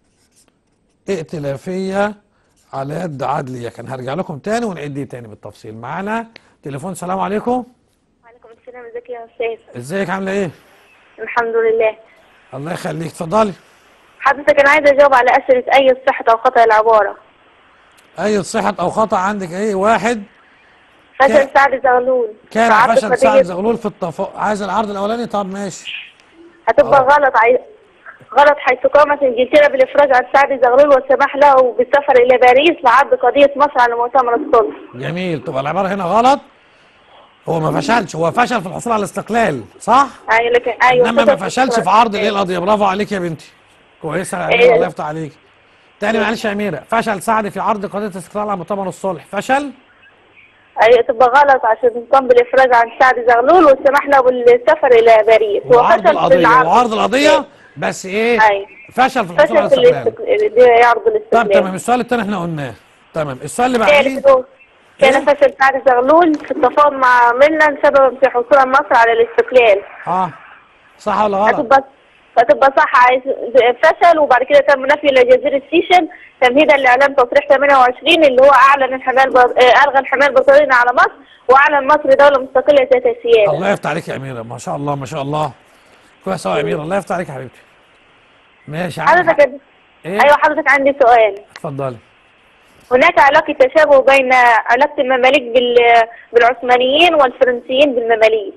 ائتلافية على يد عدلية. كان هرجع لكم تاني ونعيد دي تاني بالتفصيل. معانا تليفون. السلام عليكم. وعليكم السلام. ازيك يا استاذ؟ ازيك عاملة ايه؟ الحمد لله. الله يخليك، اتفضلي. حضرتك انا عايزه اجاوب على اسئله اي صحه او خطا العباره. أي صحة أو خطأ عندك ايه؟ واحد، فشل سعد زغلول كان في عرض فشل قضية- سعد زغلول في عايز العرض الأولاني؟ طب ماشي. هتبقى غلط حيث قامت انجلترا بالافراج عن سعد زغلول والسماح له بالسفر الى باريس لعرض قضيه مصر على مؤتمر الصلح. جميل، تبقى العبارة هنا غلط. هو ما فشلش، هو فشل في الحصول على الاستقلال، صح؟ ايوه لكن ايوه انما ما فشل فشلش في عرض الايه القضيه. برافو عليك يا بنتي، كويسه يا اميره، الله يفتح عليك. تاني معلش يا اميره، فشل سعد في عرض قضيه الاستقلال على مؤتمر الصلح، فشل. ايوه تبقى غلط عشان قام بالافراج عن سعد زغلول والسماح له بالسفر الى باريس. وعرض القضيه وعرض القضيه بس ايه؟ ايوه فشل في الحصول على فشل في الاستقلال. دي عرض طب الاستقلال. تمام، السؤال الثاني احنا قلناه. تمام، السؤال اللي بعديه. كان فشل سعد زغلول في التفاوض مع ميلان سببا في حصول مصر على الاستقلال. صح ولا غلط؟ هتبقى صح. فشل وبعد كده تم نفي الى جزيره سيشن تمهيدا لاعلان تصريح 28 اللي هو اعلن الغى الحمايه البريطانيه على مصر واعلن مصر دوله مستقله ذات سياده. الله يفتح عليك يا اميره، ما شاء الله ما شاء الله. كويس قوي يا اميره، الله يفتح عليك يا حبيبتي. ماشي. حضرتك ايه؟ ايوه حضرتك عندي سؤال. اتفضلي. هناك علاقة تشابه بين علاقة المماليك بالعثمانيين والفرنسيين بالمماليك.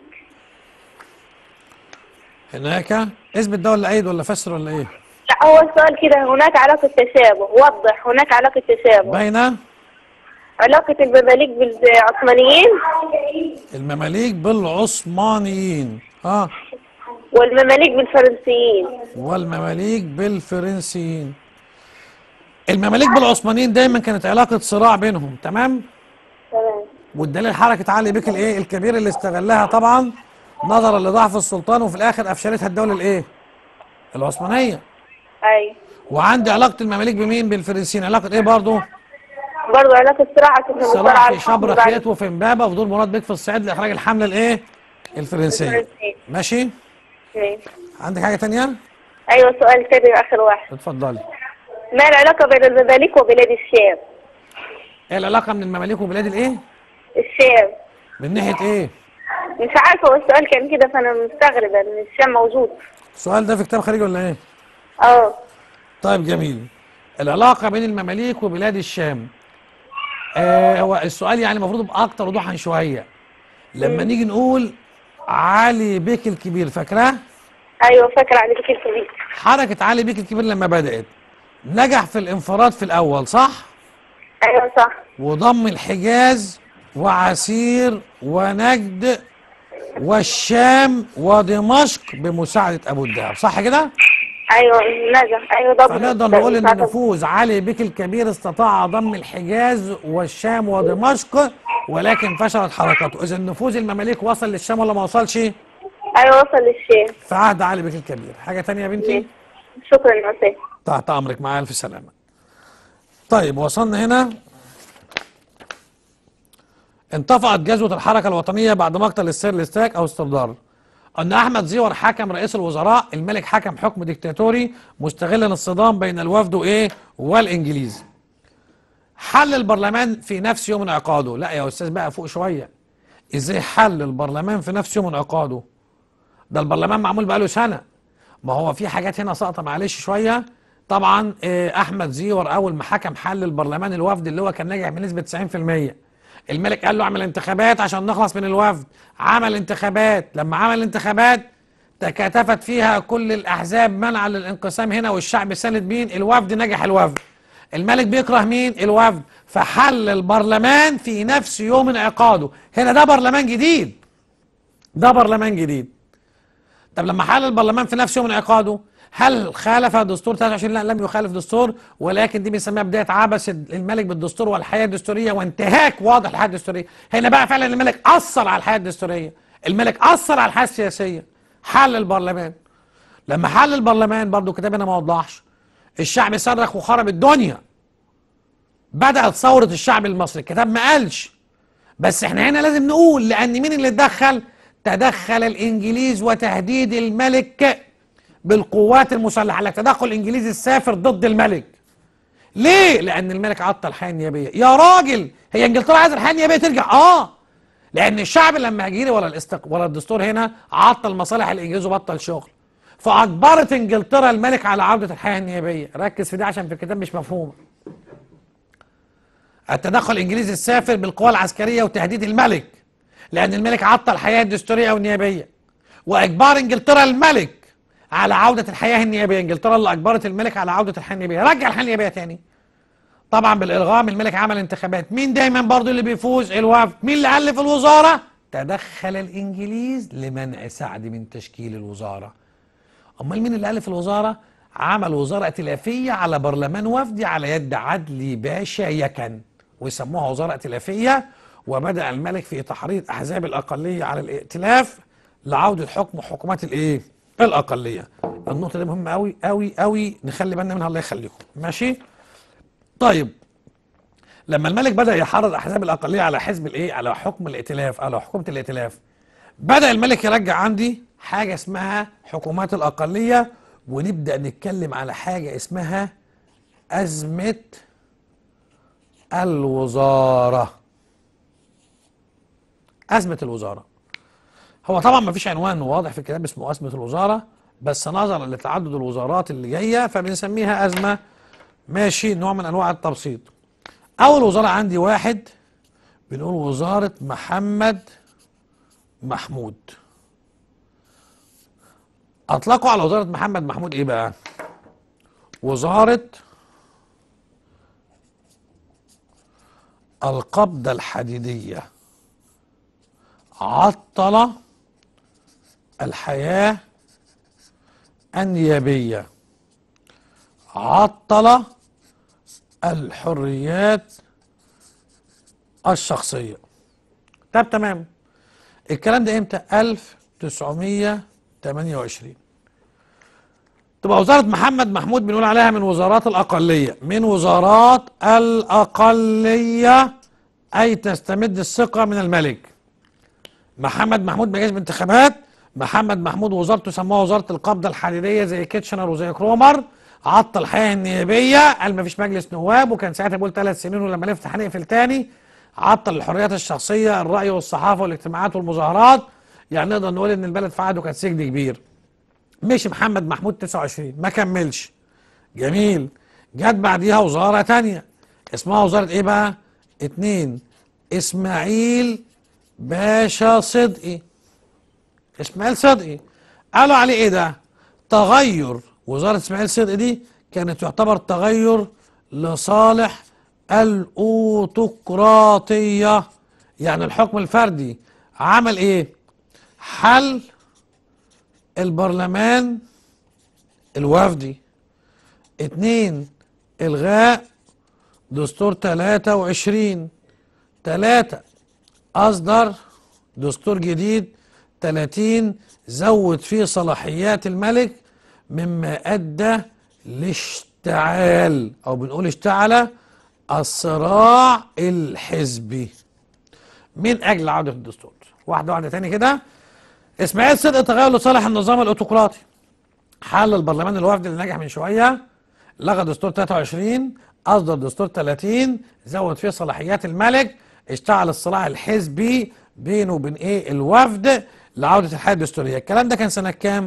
هناك اثبت ده ولا ايد ولا فسر ولا ايه؟ لا هو السؤال كده، هناك علاقة تشابه، وضح. هناك علاقة تشابه بين علاقة المماليك بالعثمانيين المماليك بالعثمانيين والمماليك بالفرنسيين. والمماليك بالفرنسيين. المماليك بالعثمانيين دايما كانت علاقة صراع بينهم، تمام؟ تمام. والدليل حركة علي بيك الايه الكبير اللي استغلها طبعا نظرا لضعف السلطان، وفي الاخر افشلتها الدولة الايه؟ العثمانية. ايوه. وعندي علاقة المماليك بمين؟ بالفرنسيين. علاقة ايه برضه علاقة صراع صراع في شبر خيط وفي امبابة وفي دور مراد بيك في الصعيد لاخراج الحملة الايه؟ الفرنسية. ماشي؟ عندك حاجة تانية؟ ايوه سؤال تاني اخر واحد. اتفضلي. ما العلاقة بين المماليك وبلاد الشام؟ ايه العلاقة من المماليك وبلاد الايه؟ الشام. من ناحية ايه؟ مش عارفة، هو السؤال كان كده فأنا مستغربة إن الشام موجود. السؤال ده في كتاب خارجي ولا ايه؟ طيب جميل. العلاقة بين المماليك وبلاد الشام. هو السؤال يعني المفروض يبقى أكتر وضوحا شوية. لما نيجي نقول علي بيك الكبير، فاكراه؟ أيوه فاكرة علي بيك الكبير. حركة علي بيك الكبير لما بدأت نجح في الانفراد في الأول، صح؟ أيوه صح. وضم الحجاز وعسير ونجد والشام ودمشق بمساعدة أبو الدهب، صح كده؟ ايوه نجح. ايوه ضم. فنقدر نقول ان نفوذ علي بيك الكبير استطاع ضم الحجاز والشام ودمشق، ولكن فشلت حركته. اذا نفوذ المماليك وصل للشام ولا ما وصلش؟ ايوه وصل للشام في عهد علي بيك الكبير. حاجه ثانيه يا بنتي؟ شكرا يا استاذ. تحت امرك، مع الف سلامه. طيب وصلنا هنا. انطفأت جذوة الحركة الوطنية بعد مقتل السير الاستاك أو استبدار. أن أحمد زيور حكم رئيس الوزراء، الملك حكم حكم ديكتاتوري مستغلا الصدام بين الوفد وإيه؟ والإنجليز. حل البرلمان في نفس يوم انعقاده. لا يا أستاذ بقى فوق شوية. إزاي حل البرلمان في نفس يوم انعقاده؟ ده البرلمان معمول بقاله سنة. ما هو في حاجات هنا ساقطة معلش شوية. طبعا أحمد زيور أول ما حكم حل البرلمان الوفد اللي هو كان ناجح بنسبة 90%. الملك قال له اعمل انتخابات عشان نخلص من الوفد. عمل انتخابات. لما عمل انتخابات تكاتفت فيها كل الأحزاب منعا للانقسام هنا، والشعب ساند مين؟ الوفد. نجح الوفد. الملك بيكره مين؟ الوفد. فحل البرلمان في نفس يوم انعقاده. هنا ده برلمان جديد، ده برلمان جديد. طب لما حل البرلمان في نفس يوم انعقاده، هل خالف دستور 23؟ لا، لم يخالف دستور، ولكن دي بنسميها بدايه عبث الملك بالدستور والحياه الدستوريه وانتهاك واضح للحياه الدستوريه. هنا بقى فعلا الملك اثر على الحياه الدستوريه، الملك اثر على الحياه السياسيه. حل البرلمان. لما حل البرلمان برضو كتابنا ما وضحش، الشعب صرخ وخرب الدنيا. بدأت ثورة الشعب المصري. الكتاب ما قالش، بس احنا هنا لازم نقول، لأن مين اللي اتدخل؟ تدخل الإنجليز وتهديد الملك بالقوات المسلحة. لك تدخل الإنجليزي السافر ضد الملك. ليه؟ لأن الملك عطل الحياة النيابية. يا راجل، هي إنجلترا عايزة الحياة النيابية ترجع؟ لأن الشعب لما هيجري ورا الدستور هنا عطل مصالح الإنجليز وبطل شغل. فأجبرت إنجلترا الملك على عودة الحياة النيابية. ركز في دي عشان في الكتاب مش مفهومة. التدخل الإنجليزي السافر بالقوى العسكرية وتهديد الملك، لأن الملك عطل الحياة الدستورية والنيابية، وإجبار إنجلترا الملك على عودة الحياة النيابية. إنجلترا اللي أجبرت الملك على عودة الحياة النيابية. رجع الحياة النيابية تاني. طبعا بالإلغام. الملك عمل انتخابات. مين دايما برضو اللي بيفوز؟ الوفد. مين اللي ألف الوزارة؟ تدخل الإنجليز لمنع سعد من تشكيل الوزارة. أمال مين اللي ألف الوزارة؟ عمل وزارة ائتلافية على برلمان وفدي على يد عدلي باشا يكن، ويسموها وزارة ائتلافية. وبدأ الملك في تحريض أحزاب الأقلية على الائتلاف لعودة حكم حكومات الأقلية. النقطة دي مهمة أوي أوي أوي، نخلي بالنا منها الله يخليكم. ماشي؟ طيب، لما الملك بدأ يحرض أحزاب الأقلية على على حكم الائتلاف، على حكومة الائتلاف، بدأ الملك يرجع عندي حاجة اسمها حكومات الأقلية، ونبدأ نتكلم على حاجة اسمها أزمة الوزارة. أزمة الوزارة. هو طبعا ما فيش عنوان واضح في الكتاب اسمه أزمة الوزارة، بس نظرا لتعدد الوزارات اللي جاية فبنسميها أزمة. ماشي، نوع من أنواع التبسيط. أول وزارة عندي واحد بنقول وزارة محمد محمود. أطلقوا على وزارة محمد محمود إيه بقى؟ وزارة القبضة الحديدية. عطل الحياة النيابية، عطل الحريات الشخصية. طب تمام، الكلام ده امتى؟ 1928. تبقى وزارة محمد محمود بنقول عليها من وزارات الأقلية، من وزارات الأقلية، أي تستمد الثقة من الملك. محمد محمود ما جاش بانتخابات. محمد محمود وزارته سموها وزارة القبضة الحديدية زي كيتشنر وزي كرومر. عطل الحياة النيابية، قال ما فيش مجلس نواب، وكان ساعتها بيقول 3 سنين ولما نفتح هنقفل تاني. عطل الحريات الشخصية، الرأي والصحافة والاجتماعات والمظاهرات. يعني نقدر نقول إن البلد في عهده كان سجن كبير. مشي محمد محمود 29 ما كملش. جميل. جت بعديها وزارة تانية اسمها وزارة ايه بقى؟ 2 اسماعيل باشا صدقي. اسماعيل صدقي. قالوا عليه ايه ده؟ تغير. وزارة اسماعيل صدقي دي كانت تعتبر تغير لصالح الأوتقراطية، يعني الحكم الفردي. عمل ايه؟ حل البرلمان الوفدي. 2 إلغاء دستور 23. 3 أصدر دستور جديد 30 زود فيه صلاحيات الملك، مما أدى لاشتعال، أو بنقول اشتعل الصراع الحزبي من أجل عودة الدستور. واحدة واحدة تاني كده. اسماعيل صدقي تغير لصالح النظام الاوتقراطي. حل البرلمان الوفدي اللي نجح من شويه، لغى دستور 23، اصدر دستور 30 زود فيه صلاحيات الملك، اشتعل الصراع الحزبي بينه وبين الوفد لعوده الحياه الدستوريه. الكلام ده كان سنه كام؟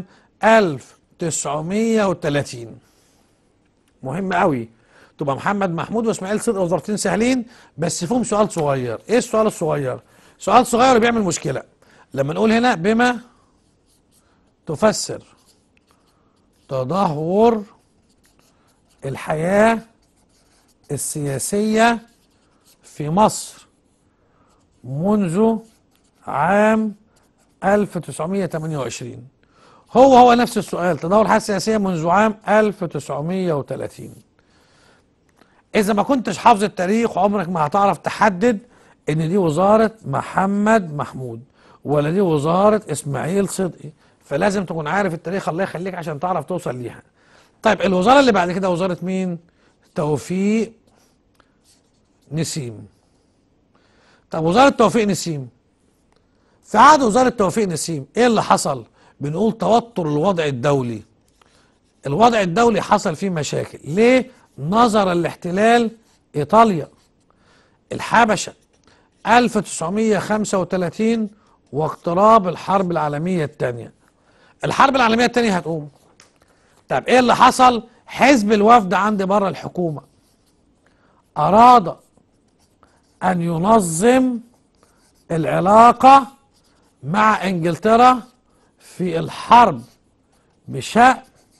1930. مهم قوي تبقى محمد محمود واسماعيل صدقي وزارتين سهلين، بس فيهم سؤال صغير. ايه السؤال الصغير؟ سؤال صغير بيعمل مشكله. لما نقول هنا بما تفسر تدهور الحياة السياسية في مصر منذ عام 1928. هو نفس السؤال، تدهور الحياة السياسية منذ عام 1930. إذا ما كنتش حافظ التاريخ عمرك ما هتعرف تحدد إن دي وزارة محمد محمود ولا دي وزارة إسماعيل صدقي، فلازم تكون عارف التاريخ الله يخليك عشان تعرف توصل ليها. طيب الوزارة اللي بعد كده وزارة مين؟ توفيق نسيم. طب وزارة توفيق نسيم، في عهد وزارة توفيق نسيم ايه اللي حصل؟ بنقول توتر الوضع الدولي. الوضع الدولي حصل فيه مشاكل، ليه؟ نظرا لاحتلال ايطاليا الحبشة 1935 واقتراب الحرب العالمية الثانية. الحرب العالمية الثانية هتقوم. طب ايه اللي حصل؟ حزب الوفد عندي بره الحكومة اراد ان ينظم العلاقة مع انجلترا في الحرب بشأن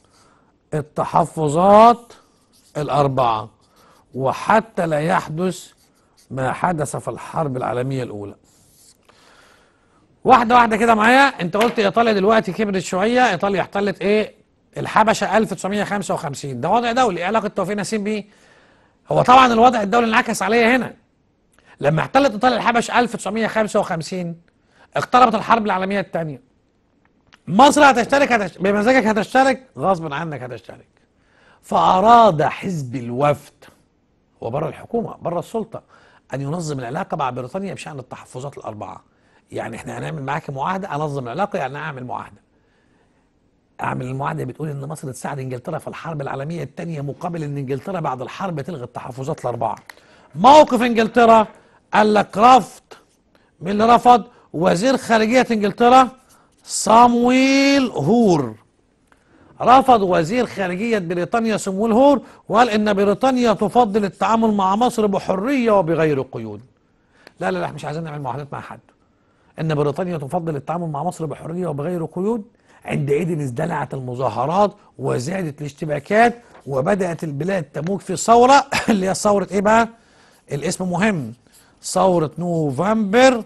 التحفظات الاربعة، وحتى لا يحدث ما حدث في الحرب العالمية الاولى. واحدة واحدة كده معايا. انت قلت ايطاليا دلوقتي كبرت شوية، ايطاليا احتلت ايه؟ الحبشة 1955. ده وضع دولي، ايه علاقة توفيق نسيم بيه؟ هو طبعا الوضع الدولي انعكس عليا هنا. لما احتلت ايطاليا الحبشة 1955 اقتربت الحرب العالمية الثانية. مصر هتشترك بمزاجك هتشترك، غصب عنك هتشترك. فأراد حزب الوفد وبره الحكومة بره السلطة أن ينظم العلاقة مع بريطانيا بشأن التحفظات الأربعة. يعني احنا هنعمل معاك معاهدة، أنظم العلاقة يعني أعمل معاهدة. أعمل المعاهدة بتقول إن مصر تساعد إنجلترا في الحرب العالمية الثانية مقابل إن إنجلترا بعد الحرب تلغي التحفظات الأربعة. موقف إنجلترا قال لك رفض. مين اللي رفض؟ وزير خارجية إنجلترا صامويل هور. رفض وزير خارجية بريطانيا صامويل هور وقال إن بريطانيا تفضل التعامل مع مصر بحرية وبغير قيود. لا لا لا، مش عايزين نعمل معاهدات مع حد. إن بريطانيا تفضل التعامل مع مصر بحرية وبغير قيود. عندئذ ازدلعت المظاهرات وزادت الاشتباكات وبدأت البلاد تموج في ثورة اللي هي ثورة إيه بقى؟ الاسم مهم، ثورة نوفمبر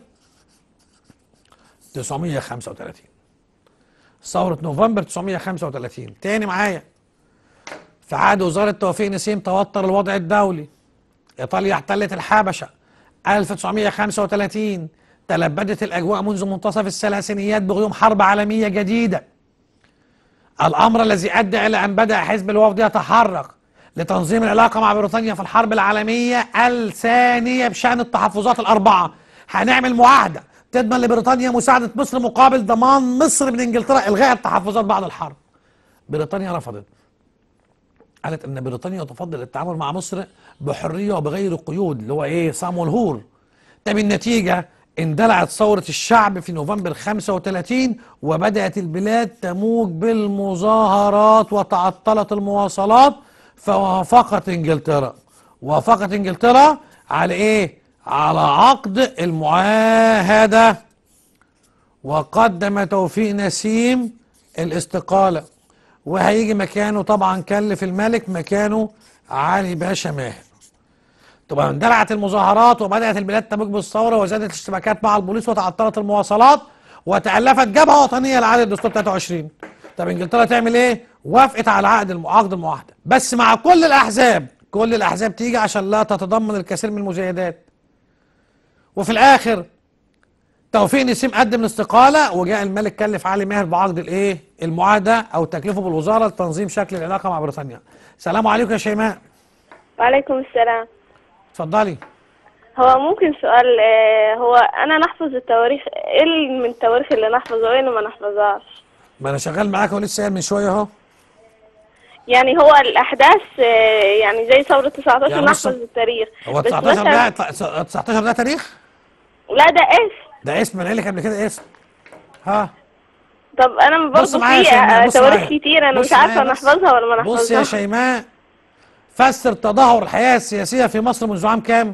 935. ثورة نوفمبر 935. تاني معايا. في عهد وزارة توفيق نسيم توتر الوضع الدولي. إيطاليا احتلت الحبشة 1935. تلبدت الأجواء منذ منتصف الثلاثينيات بغيوم حرب عالمية جديدة. الأمر الذي أدى إلى أن بدأ حزب الوفد يتحرك لتنظيم العلاقة مع بريطانيا في الحرب العالمية الثانية بشأن التحفظات الأربعة. هنعمل معاهدة تضمن لبريطانيا مساعدة مصر مقابل ضمان مصر من إنجلترا إلغاء التحفظات بعد الحرب. بريطانيا رفضت. قالت إن بريطانيا تفضل التعامل مع مصر بحرية وبغير قيود، اللي هو إيه؟ صامويل هور. طب النتيجة اندلعت ثورة الشعب في نوفمبر 35 وبدأت البلاد تموج بالمظاهرات وتعطلت المواصلات. فوافقت انجلترا. وافقت انجلترا على ايه؟ على عقد المعاهدة. وقدم توفيق نسيم الاستقالة، وهيجي مكانه طبعا كلف الملك مكانه علي باشا ماهر. طبعا اندلعت المظاهرات وبدأت البلاد تموج بالثورة وزادت الاشتباكات مع البوليس وتعطلت المواصلات وتألفت جبهة وطنية لإعادة الدستور 23. طب انجلترا تعمل ايه؟ وافقت على عقد المعاهدة، بس مع كل الأحزاب. كل الأحزاب تيجي عشان لا تتضمن الكثير من المزايدات. وفي الآخر توفيق نسيم قدم الاستقالة وجاء الملك كلف علي ماهر بعقد الايه؟ المعاهدة أو تكليفه بالوزارة لتنظيم شكل العلاقة مع بريطانيا. السلام عليكم يا شيماء. وعليكم السلام. اتفضلي. هو ممكن سؤال؟ هو انا نحفظ التواريخ، ايه من التواريخ اللي نحفظها وايه اللي ما نحفظهاش؟ ما انا شغال معاك ولسه قايل من شويه اهو. يعني هو الاحداث يعني زي ثوره 19 يعني نحفظ التاريخ. هو بس 19 مثلا ده 19 ده تاريخ؟ لا ده اسم. ده اسم، انا قايل لك قبل كده اسم. ها طب انا بص برضه معايا يا في شيماء، بص تواريخ معايا. كتير انا بص مش عارفه معايا بس. نحفظها ولا ما بص يا نحفظها. شيماء، فسر تدهور الحياه السياسيه في مصر منذ عام كام؟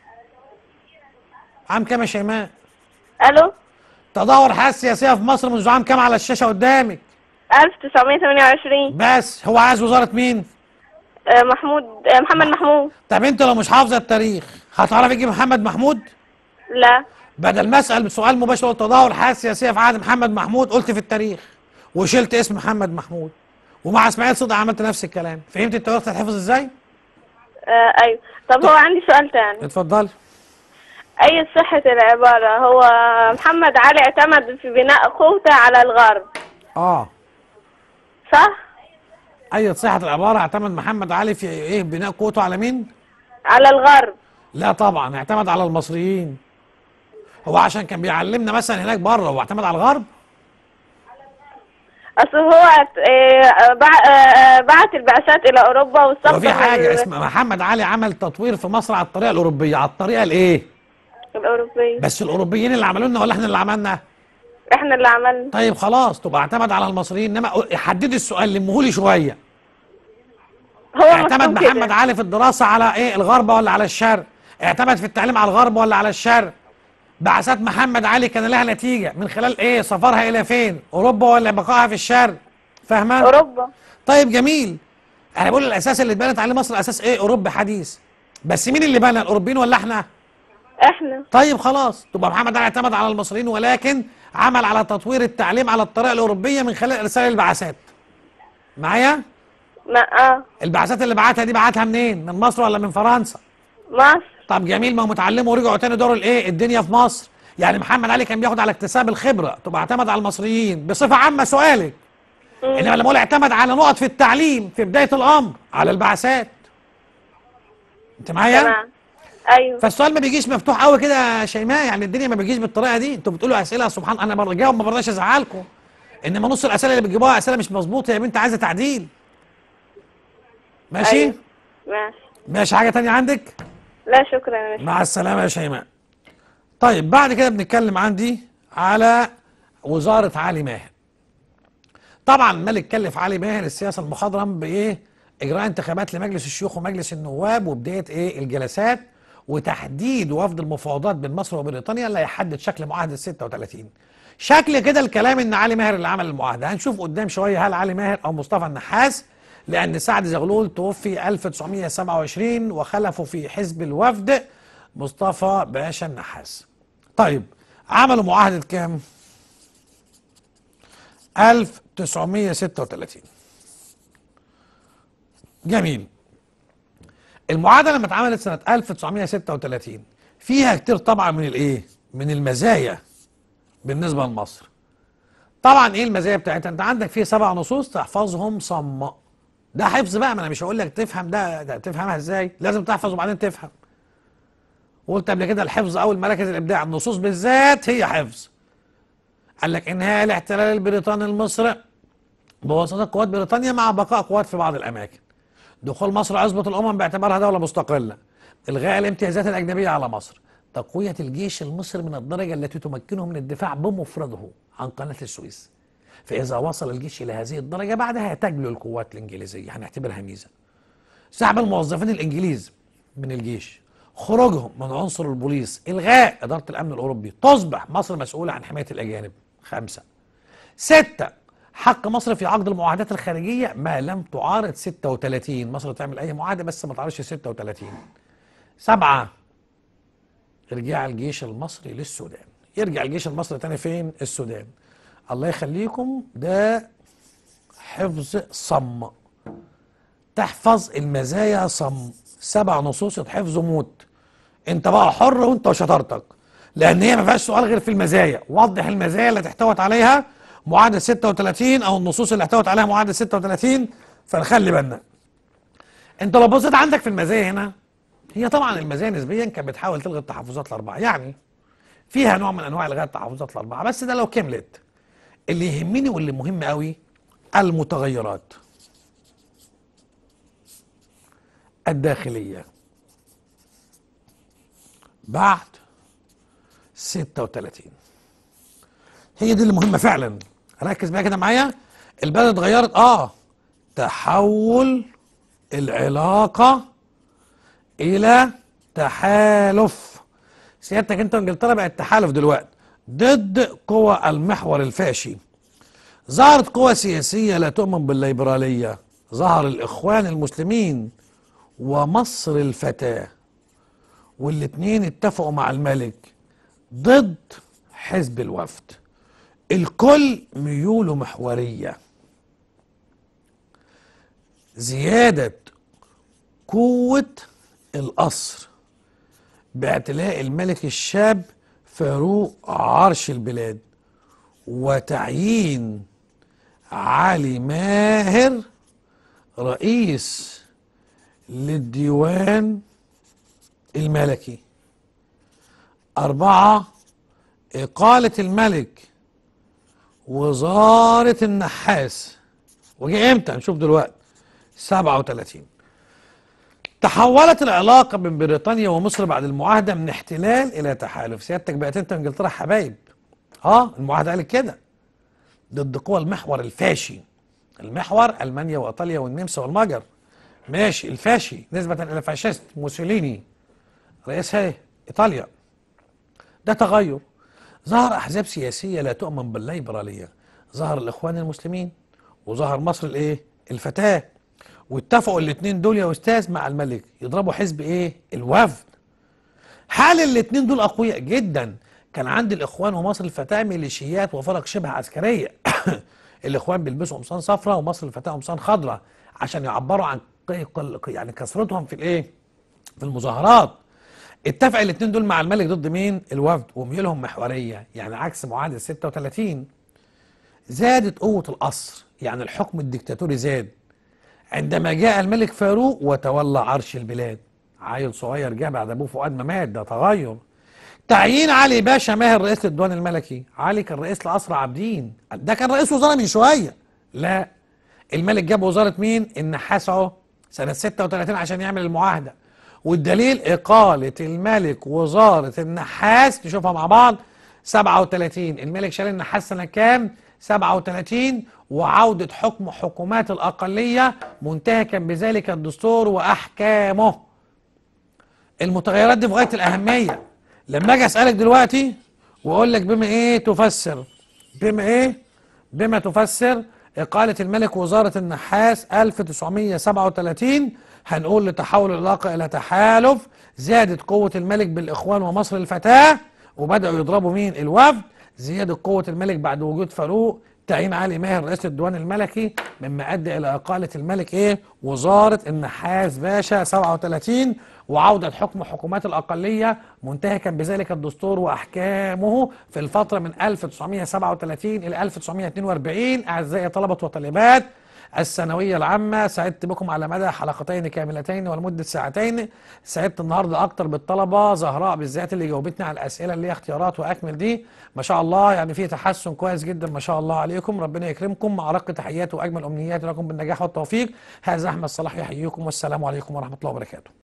عام كام يا شيماء؟ الو. تدهور الحياه السياسيه في مصر منذ عام كام على الشاشه قدامك؟ 1928. بس هو عايز وزاره مين؟ محمد محمود. طب انت لو مش حافظه التاريخ هتعرفي تجيب محمد محمود؟ لا. بدل ما اسال بسؤال مباشر قلت تدهور الحياه السياسيه في عهد محمد محمود، قلت في التاريخ وشلت اسم محمد محمود. ومع اسماعيل صدقي عملت نفس الكلام. فهمت التواريخ تتحفظ ازاي؟ ايوه. طب هو عندي سؤال تاني. اتفضل. اي صحة العبارة؟ هو محمد علي اعتمد في بناء قوته على الغرب، صح؟ اي صحة العبارة اعتمد محمد علي في ايه بناء قوته على مين؟ على الغرب. لا طبعا، اعتمد على المصريين. هو عشان كان بيعلمنا مثلا هناك بره هو اعتمد على الغرب؟ اصل هو بعت البعثات الى اوروبا واستخدم وفي حاجة اسمها محمد علي عمل تطوير في مصر على الطريقة الأوروبية، على الطريقة الايه؟ الأوروبية. بس الأوروبيين اللي عملوا لنا ولا احنا اللي عملنا؟ احنا اللي عملنا. طيب خلاص تبقى اعتمد على المصريين، انما حددي السؤال لمهولي شوية. هو اعتمد محمد علي في الدراسة على ايه؟ الغرب ولا على الشرق؟ اعتمد في التعليم على الغرب ولا على الشرق؟ بعثات محمد علي كان لها نتيجة من خلال ايه؟ سفرها الى فين؟ اوروبا ولا بقائها في الشرق؟ فاهمة؟ اوروبا. طيب جميل. انا بقول الاساس اللي اتبنت عليه مصر اساس ايه؟ اوروبي حديث. بس مين اللي بنى؟ الاوروبيين ولا احنا؟ احنا. طيب خلاص تبقى محمد علي اعتمد على المصريين ولكن عمل على تطوير التعليم على الطريقة الأوروبية من خلال إرسال البعثات. معايا؟ البعثات اللي بعتها دي بعتها منين؟ من مصر ولا من فرنسا؟ مصر. طب جميل، ما هم اتعلموا ورجعوا تاني دوروا الايه؟ الدنيا في مصر. يعني محمد علي كان بياخد على اكتساب الخبرة، تبقى اعتمد على المصريين بصفة عامة سؤالك. انما لما اقول اعتمد على نقط في التعليم في بداية الأمر على البعثات. انت معايا؟ تمام. ايوه. فالسؤال ما بيجيش مفتوح قوي كده يا شيماء، يعني الدنيا ما بيجيش بالطريقه دي. انتوا بتقولوا اسئله سبحان انا بجاوب ما برضاش ازعلكم، انما نص الاسئله اللي بتجيبوها اسئله مش مظبوطه يا بنت، عايزه تعديل. ماشي؟ أيوة. ماشي. حاجه تانية عندك؟ لا شكرا يا باشا. مع السلامه يا شيماء. طيب بعد كده بنتكلم عندي على وزاره علي ماهر. طبعا الملك كلف علي ماهر السياسه المخضرم بايه؟ اجراء انتخابات لمجلس الشيوخ ومجلس النواب وبدايه ايه؟ الجلسات وتحديد وفد المفاوضات بين مصر وبريطانيا اللي هيحدد شكل معاهده 36. شكل كده الكلام ان علي ماهر اللي عمل المعاهده. هنشوف قدام شويه هل علي ماهر او مصطفى النحاس، لان سعد زغلول توفي 1927 وخلفه في حزب الوفد مصطفى باشا النحاس. طيب عملوا معاهده كام؟ 1936. جميل. المعاهده لما اتعملت سنه 1936 فيها كتير طبعا من الايه؟ من المزايا بالنسبه لمصر. طبعا ايه المزايا بتاعتها؟ انت عندك فيه 7 نصوص تحفظهم صم. ده حفظ بقى، ما انا مش هقول لك تفهم ده تفهمها ازاي، لازم تحفظ وبعدين تفهم. وقلت قبل كده الحفظ اول مراكز الابداع، النصوص بالذات هي حفظ. قال لك انهاء الاحتلال البريطاني لمصر بواسطه قوات بريطانيا مع بقاء قوات في بعض الاماكن. دخول مصر عصبة الأمم باعتبارها دولة مستقلة. إلغاء الامتيازات الأجنبية على مصر. تقوية الجيش المصري من الدرجة التي تمكنه من الدفاع بمفرده عن قناة السويس. فإذا وصل الجيش إلى هذه الدرجة بعدها تجلو القوات الإنجليزية، هنعتبرها ميزة. سحب الموظفين الإنجليز من الجيش. خروجهم من عنصر البوليس. إلغاء إدارة الأمن الأوروبي. تصبح مصر مسؤولة عن حماية الأجانب. 5. 6. حق مصر في عقد المعاهدات الخارجية ما لم تعارض 36. مصر تعمل أي معاهدة بس ما تعرضش 36. 7. إرجاع الجيش المصري للسودان. يرجع الجيش المصري تاني فين؟ السودان. الله يخليكم ده حفظ صم. تحفظ المزايا صم. 7 نصوص يتحفظ موت. انت بقى حر وانت وشطارتك، لأن هي ما فيهاش سؤال غير في المزايا. وضح المزايا اللي احتوت عليها معاهدة 36 او النصوص اللي احتوت عليها معاهدة 36. فنخلي بالنا. انت لو بصيت عندك في المزايا هنا، هي طبعا المزايا نسبيا كانت بتحاول تلغي التحفظات الاربعه، يعني فيها نوع من انواع الغاء التحفظات الاربعه، بس ده لو كملت. اللي يهمني واللي مهم قوي المتغيرات الداخليه بعد 36. هي دي اللي مهمه فعلا. ركز بقى كده معايا. البلد اتغيرت تحول العلاقه الى تحالف. سيادتك انت وانجلترا بقت تحالف دلوقتي ضد قوى المحور الفاشي. ظهرت قوى سياسية لا تؤمن بالليبرالية، ظهر الإخوان المسلمين ومصر الفتاة، والاتنين اتفقوا مع الملك ضد حزب الوفد. الكل ميوله محورية. زيادة قوة القصر باعتلاء الملك الشاب فاروق عرش البلاد، وتعيين علي ماهر رئيس للديوان الملكي. 4 إقالة الملك وزارة النحاس، وجه امتى؟ نشوف دلوقتي. 37 تحولت العلاقة بين بريطانيا ومصر بعد المعاهدة من احتلال إلى تحالف. سيادتك بقت أنت وإنجلترا حبايب. المعاهدة قالت كده ضد قوى المحور الفاشي. المحور ألمانيا وإيطاليا والنمسا والمجر، ماشي، الفاشي نسبة إلى فاشيست موسوليني رئيسها إيطاليا. ده تغير. ظهر أحزاب سياسية لا تؤمن بالليبرالية، ظهر الإخوان المسلمين وظهر مصر الفتاة، واتفقوا الاثنين دول يا أستاذ مع الملك يضربوا حزب الوفد. حال الاثنين دول أقوياء جدا. كان عند الإخوان ومصر الفتاة ميليشيات وفرق شبه عسكرية. الإخوان بيلبسوا قمصان صفراء ومصر الفتاة قمصان خضراء عشان يعبروا عن يعني كثرتهم في المظاهرات. اتفق الاثنين دول مع الملك ضد مين؟ الوفد، وميولهم محورية، يعني عكس معاهدة 36. زادت قوة القصر، يعني الحكم الدكتاتوري زاد عندما جاء الملك فاروق وتولى عرش البلاد. عيل صغير جه بعد ابوه فؤاد ما مات، ده تغير. تعيين علي باشا ماهر رئيس للديوان الملكي. علي كان رئيس لقصر عابدين، ده كان رئيس وزراء من شويه. لا، الملك جاب وزاره مين؟ النحاس اهو سنه 36 عشان يعمل المعاهده. والدليل اقاله الملك وزاره النحاس، نشوفها مع بعض. 37 الملك شال النحاس سنه كام؟ 37. وعودة حكم حكومات الأقلية منتهكا بذلك الدستور وأحكامه. المتغيرات دي في غاية الأهمية. لما أجي أسألك دلوقتي وأقول لك بما تفسر، بما تفسر إقالة الملك وزارة النحاس 1937، هنقول لتحول العلاقة إلى تحالف، زادت قوة الملك بالإخوان ومصر الفتاة وبدأوا يضربوا مين؟ الوفد. زيادة قوة الملك بعد وجود فاروق. تعيين علي ماهر رئيس الديوان الملكي، مما أدى إلى إقالة الملك وزارة النحاس باشا 37. وعودة حكم حكومات الأقلية منتهكا بذلك الدستور وأحكامه في الفترة من 1937 إلى 1942. أعزائي طلبة وطالبات الثانوية العامة، سعدت بكم على مدى حلقتين كاملتين ولمدة ساعتين. سعدت النهاردة أكتر بالطلبة، زهراء بالذات اللي جاوبتني على الأسئلة اللي هي اختيارات وأكمل دي. ما شاء الله يعني في تحسن كويس جدا، ما شاء الله عليكم. ربنا يكرمكم. مع رق تحياتي وأجمل أمنياتي لكم بالنجاح والتوفيق. هذا أحمد صلاح يحييكم، والسلام عليكم ورحمة الله وبركاته.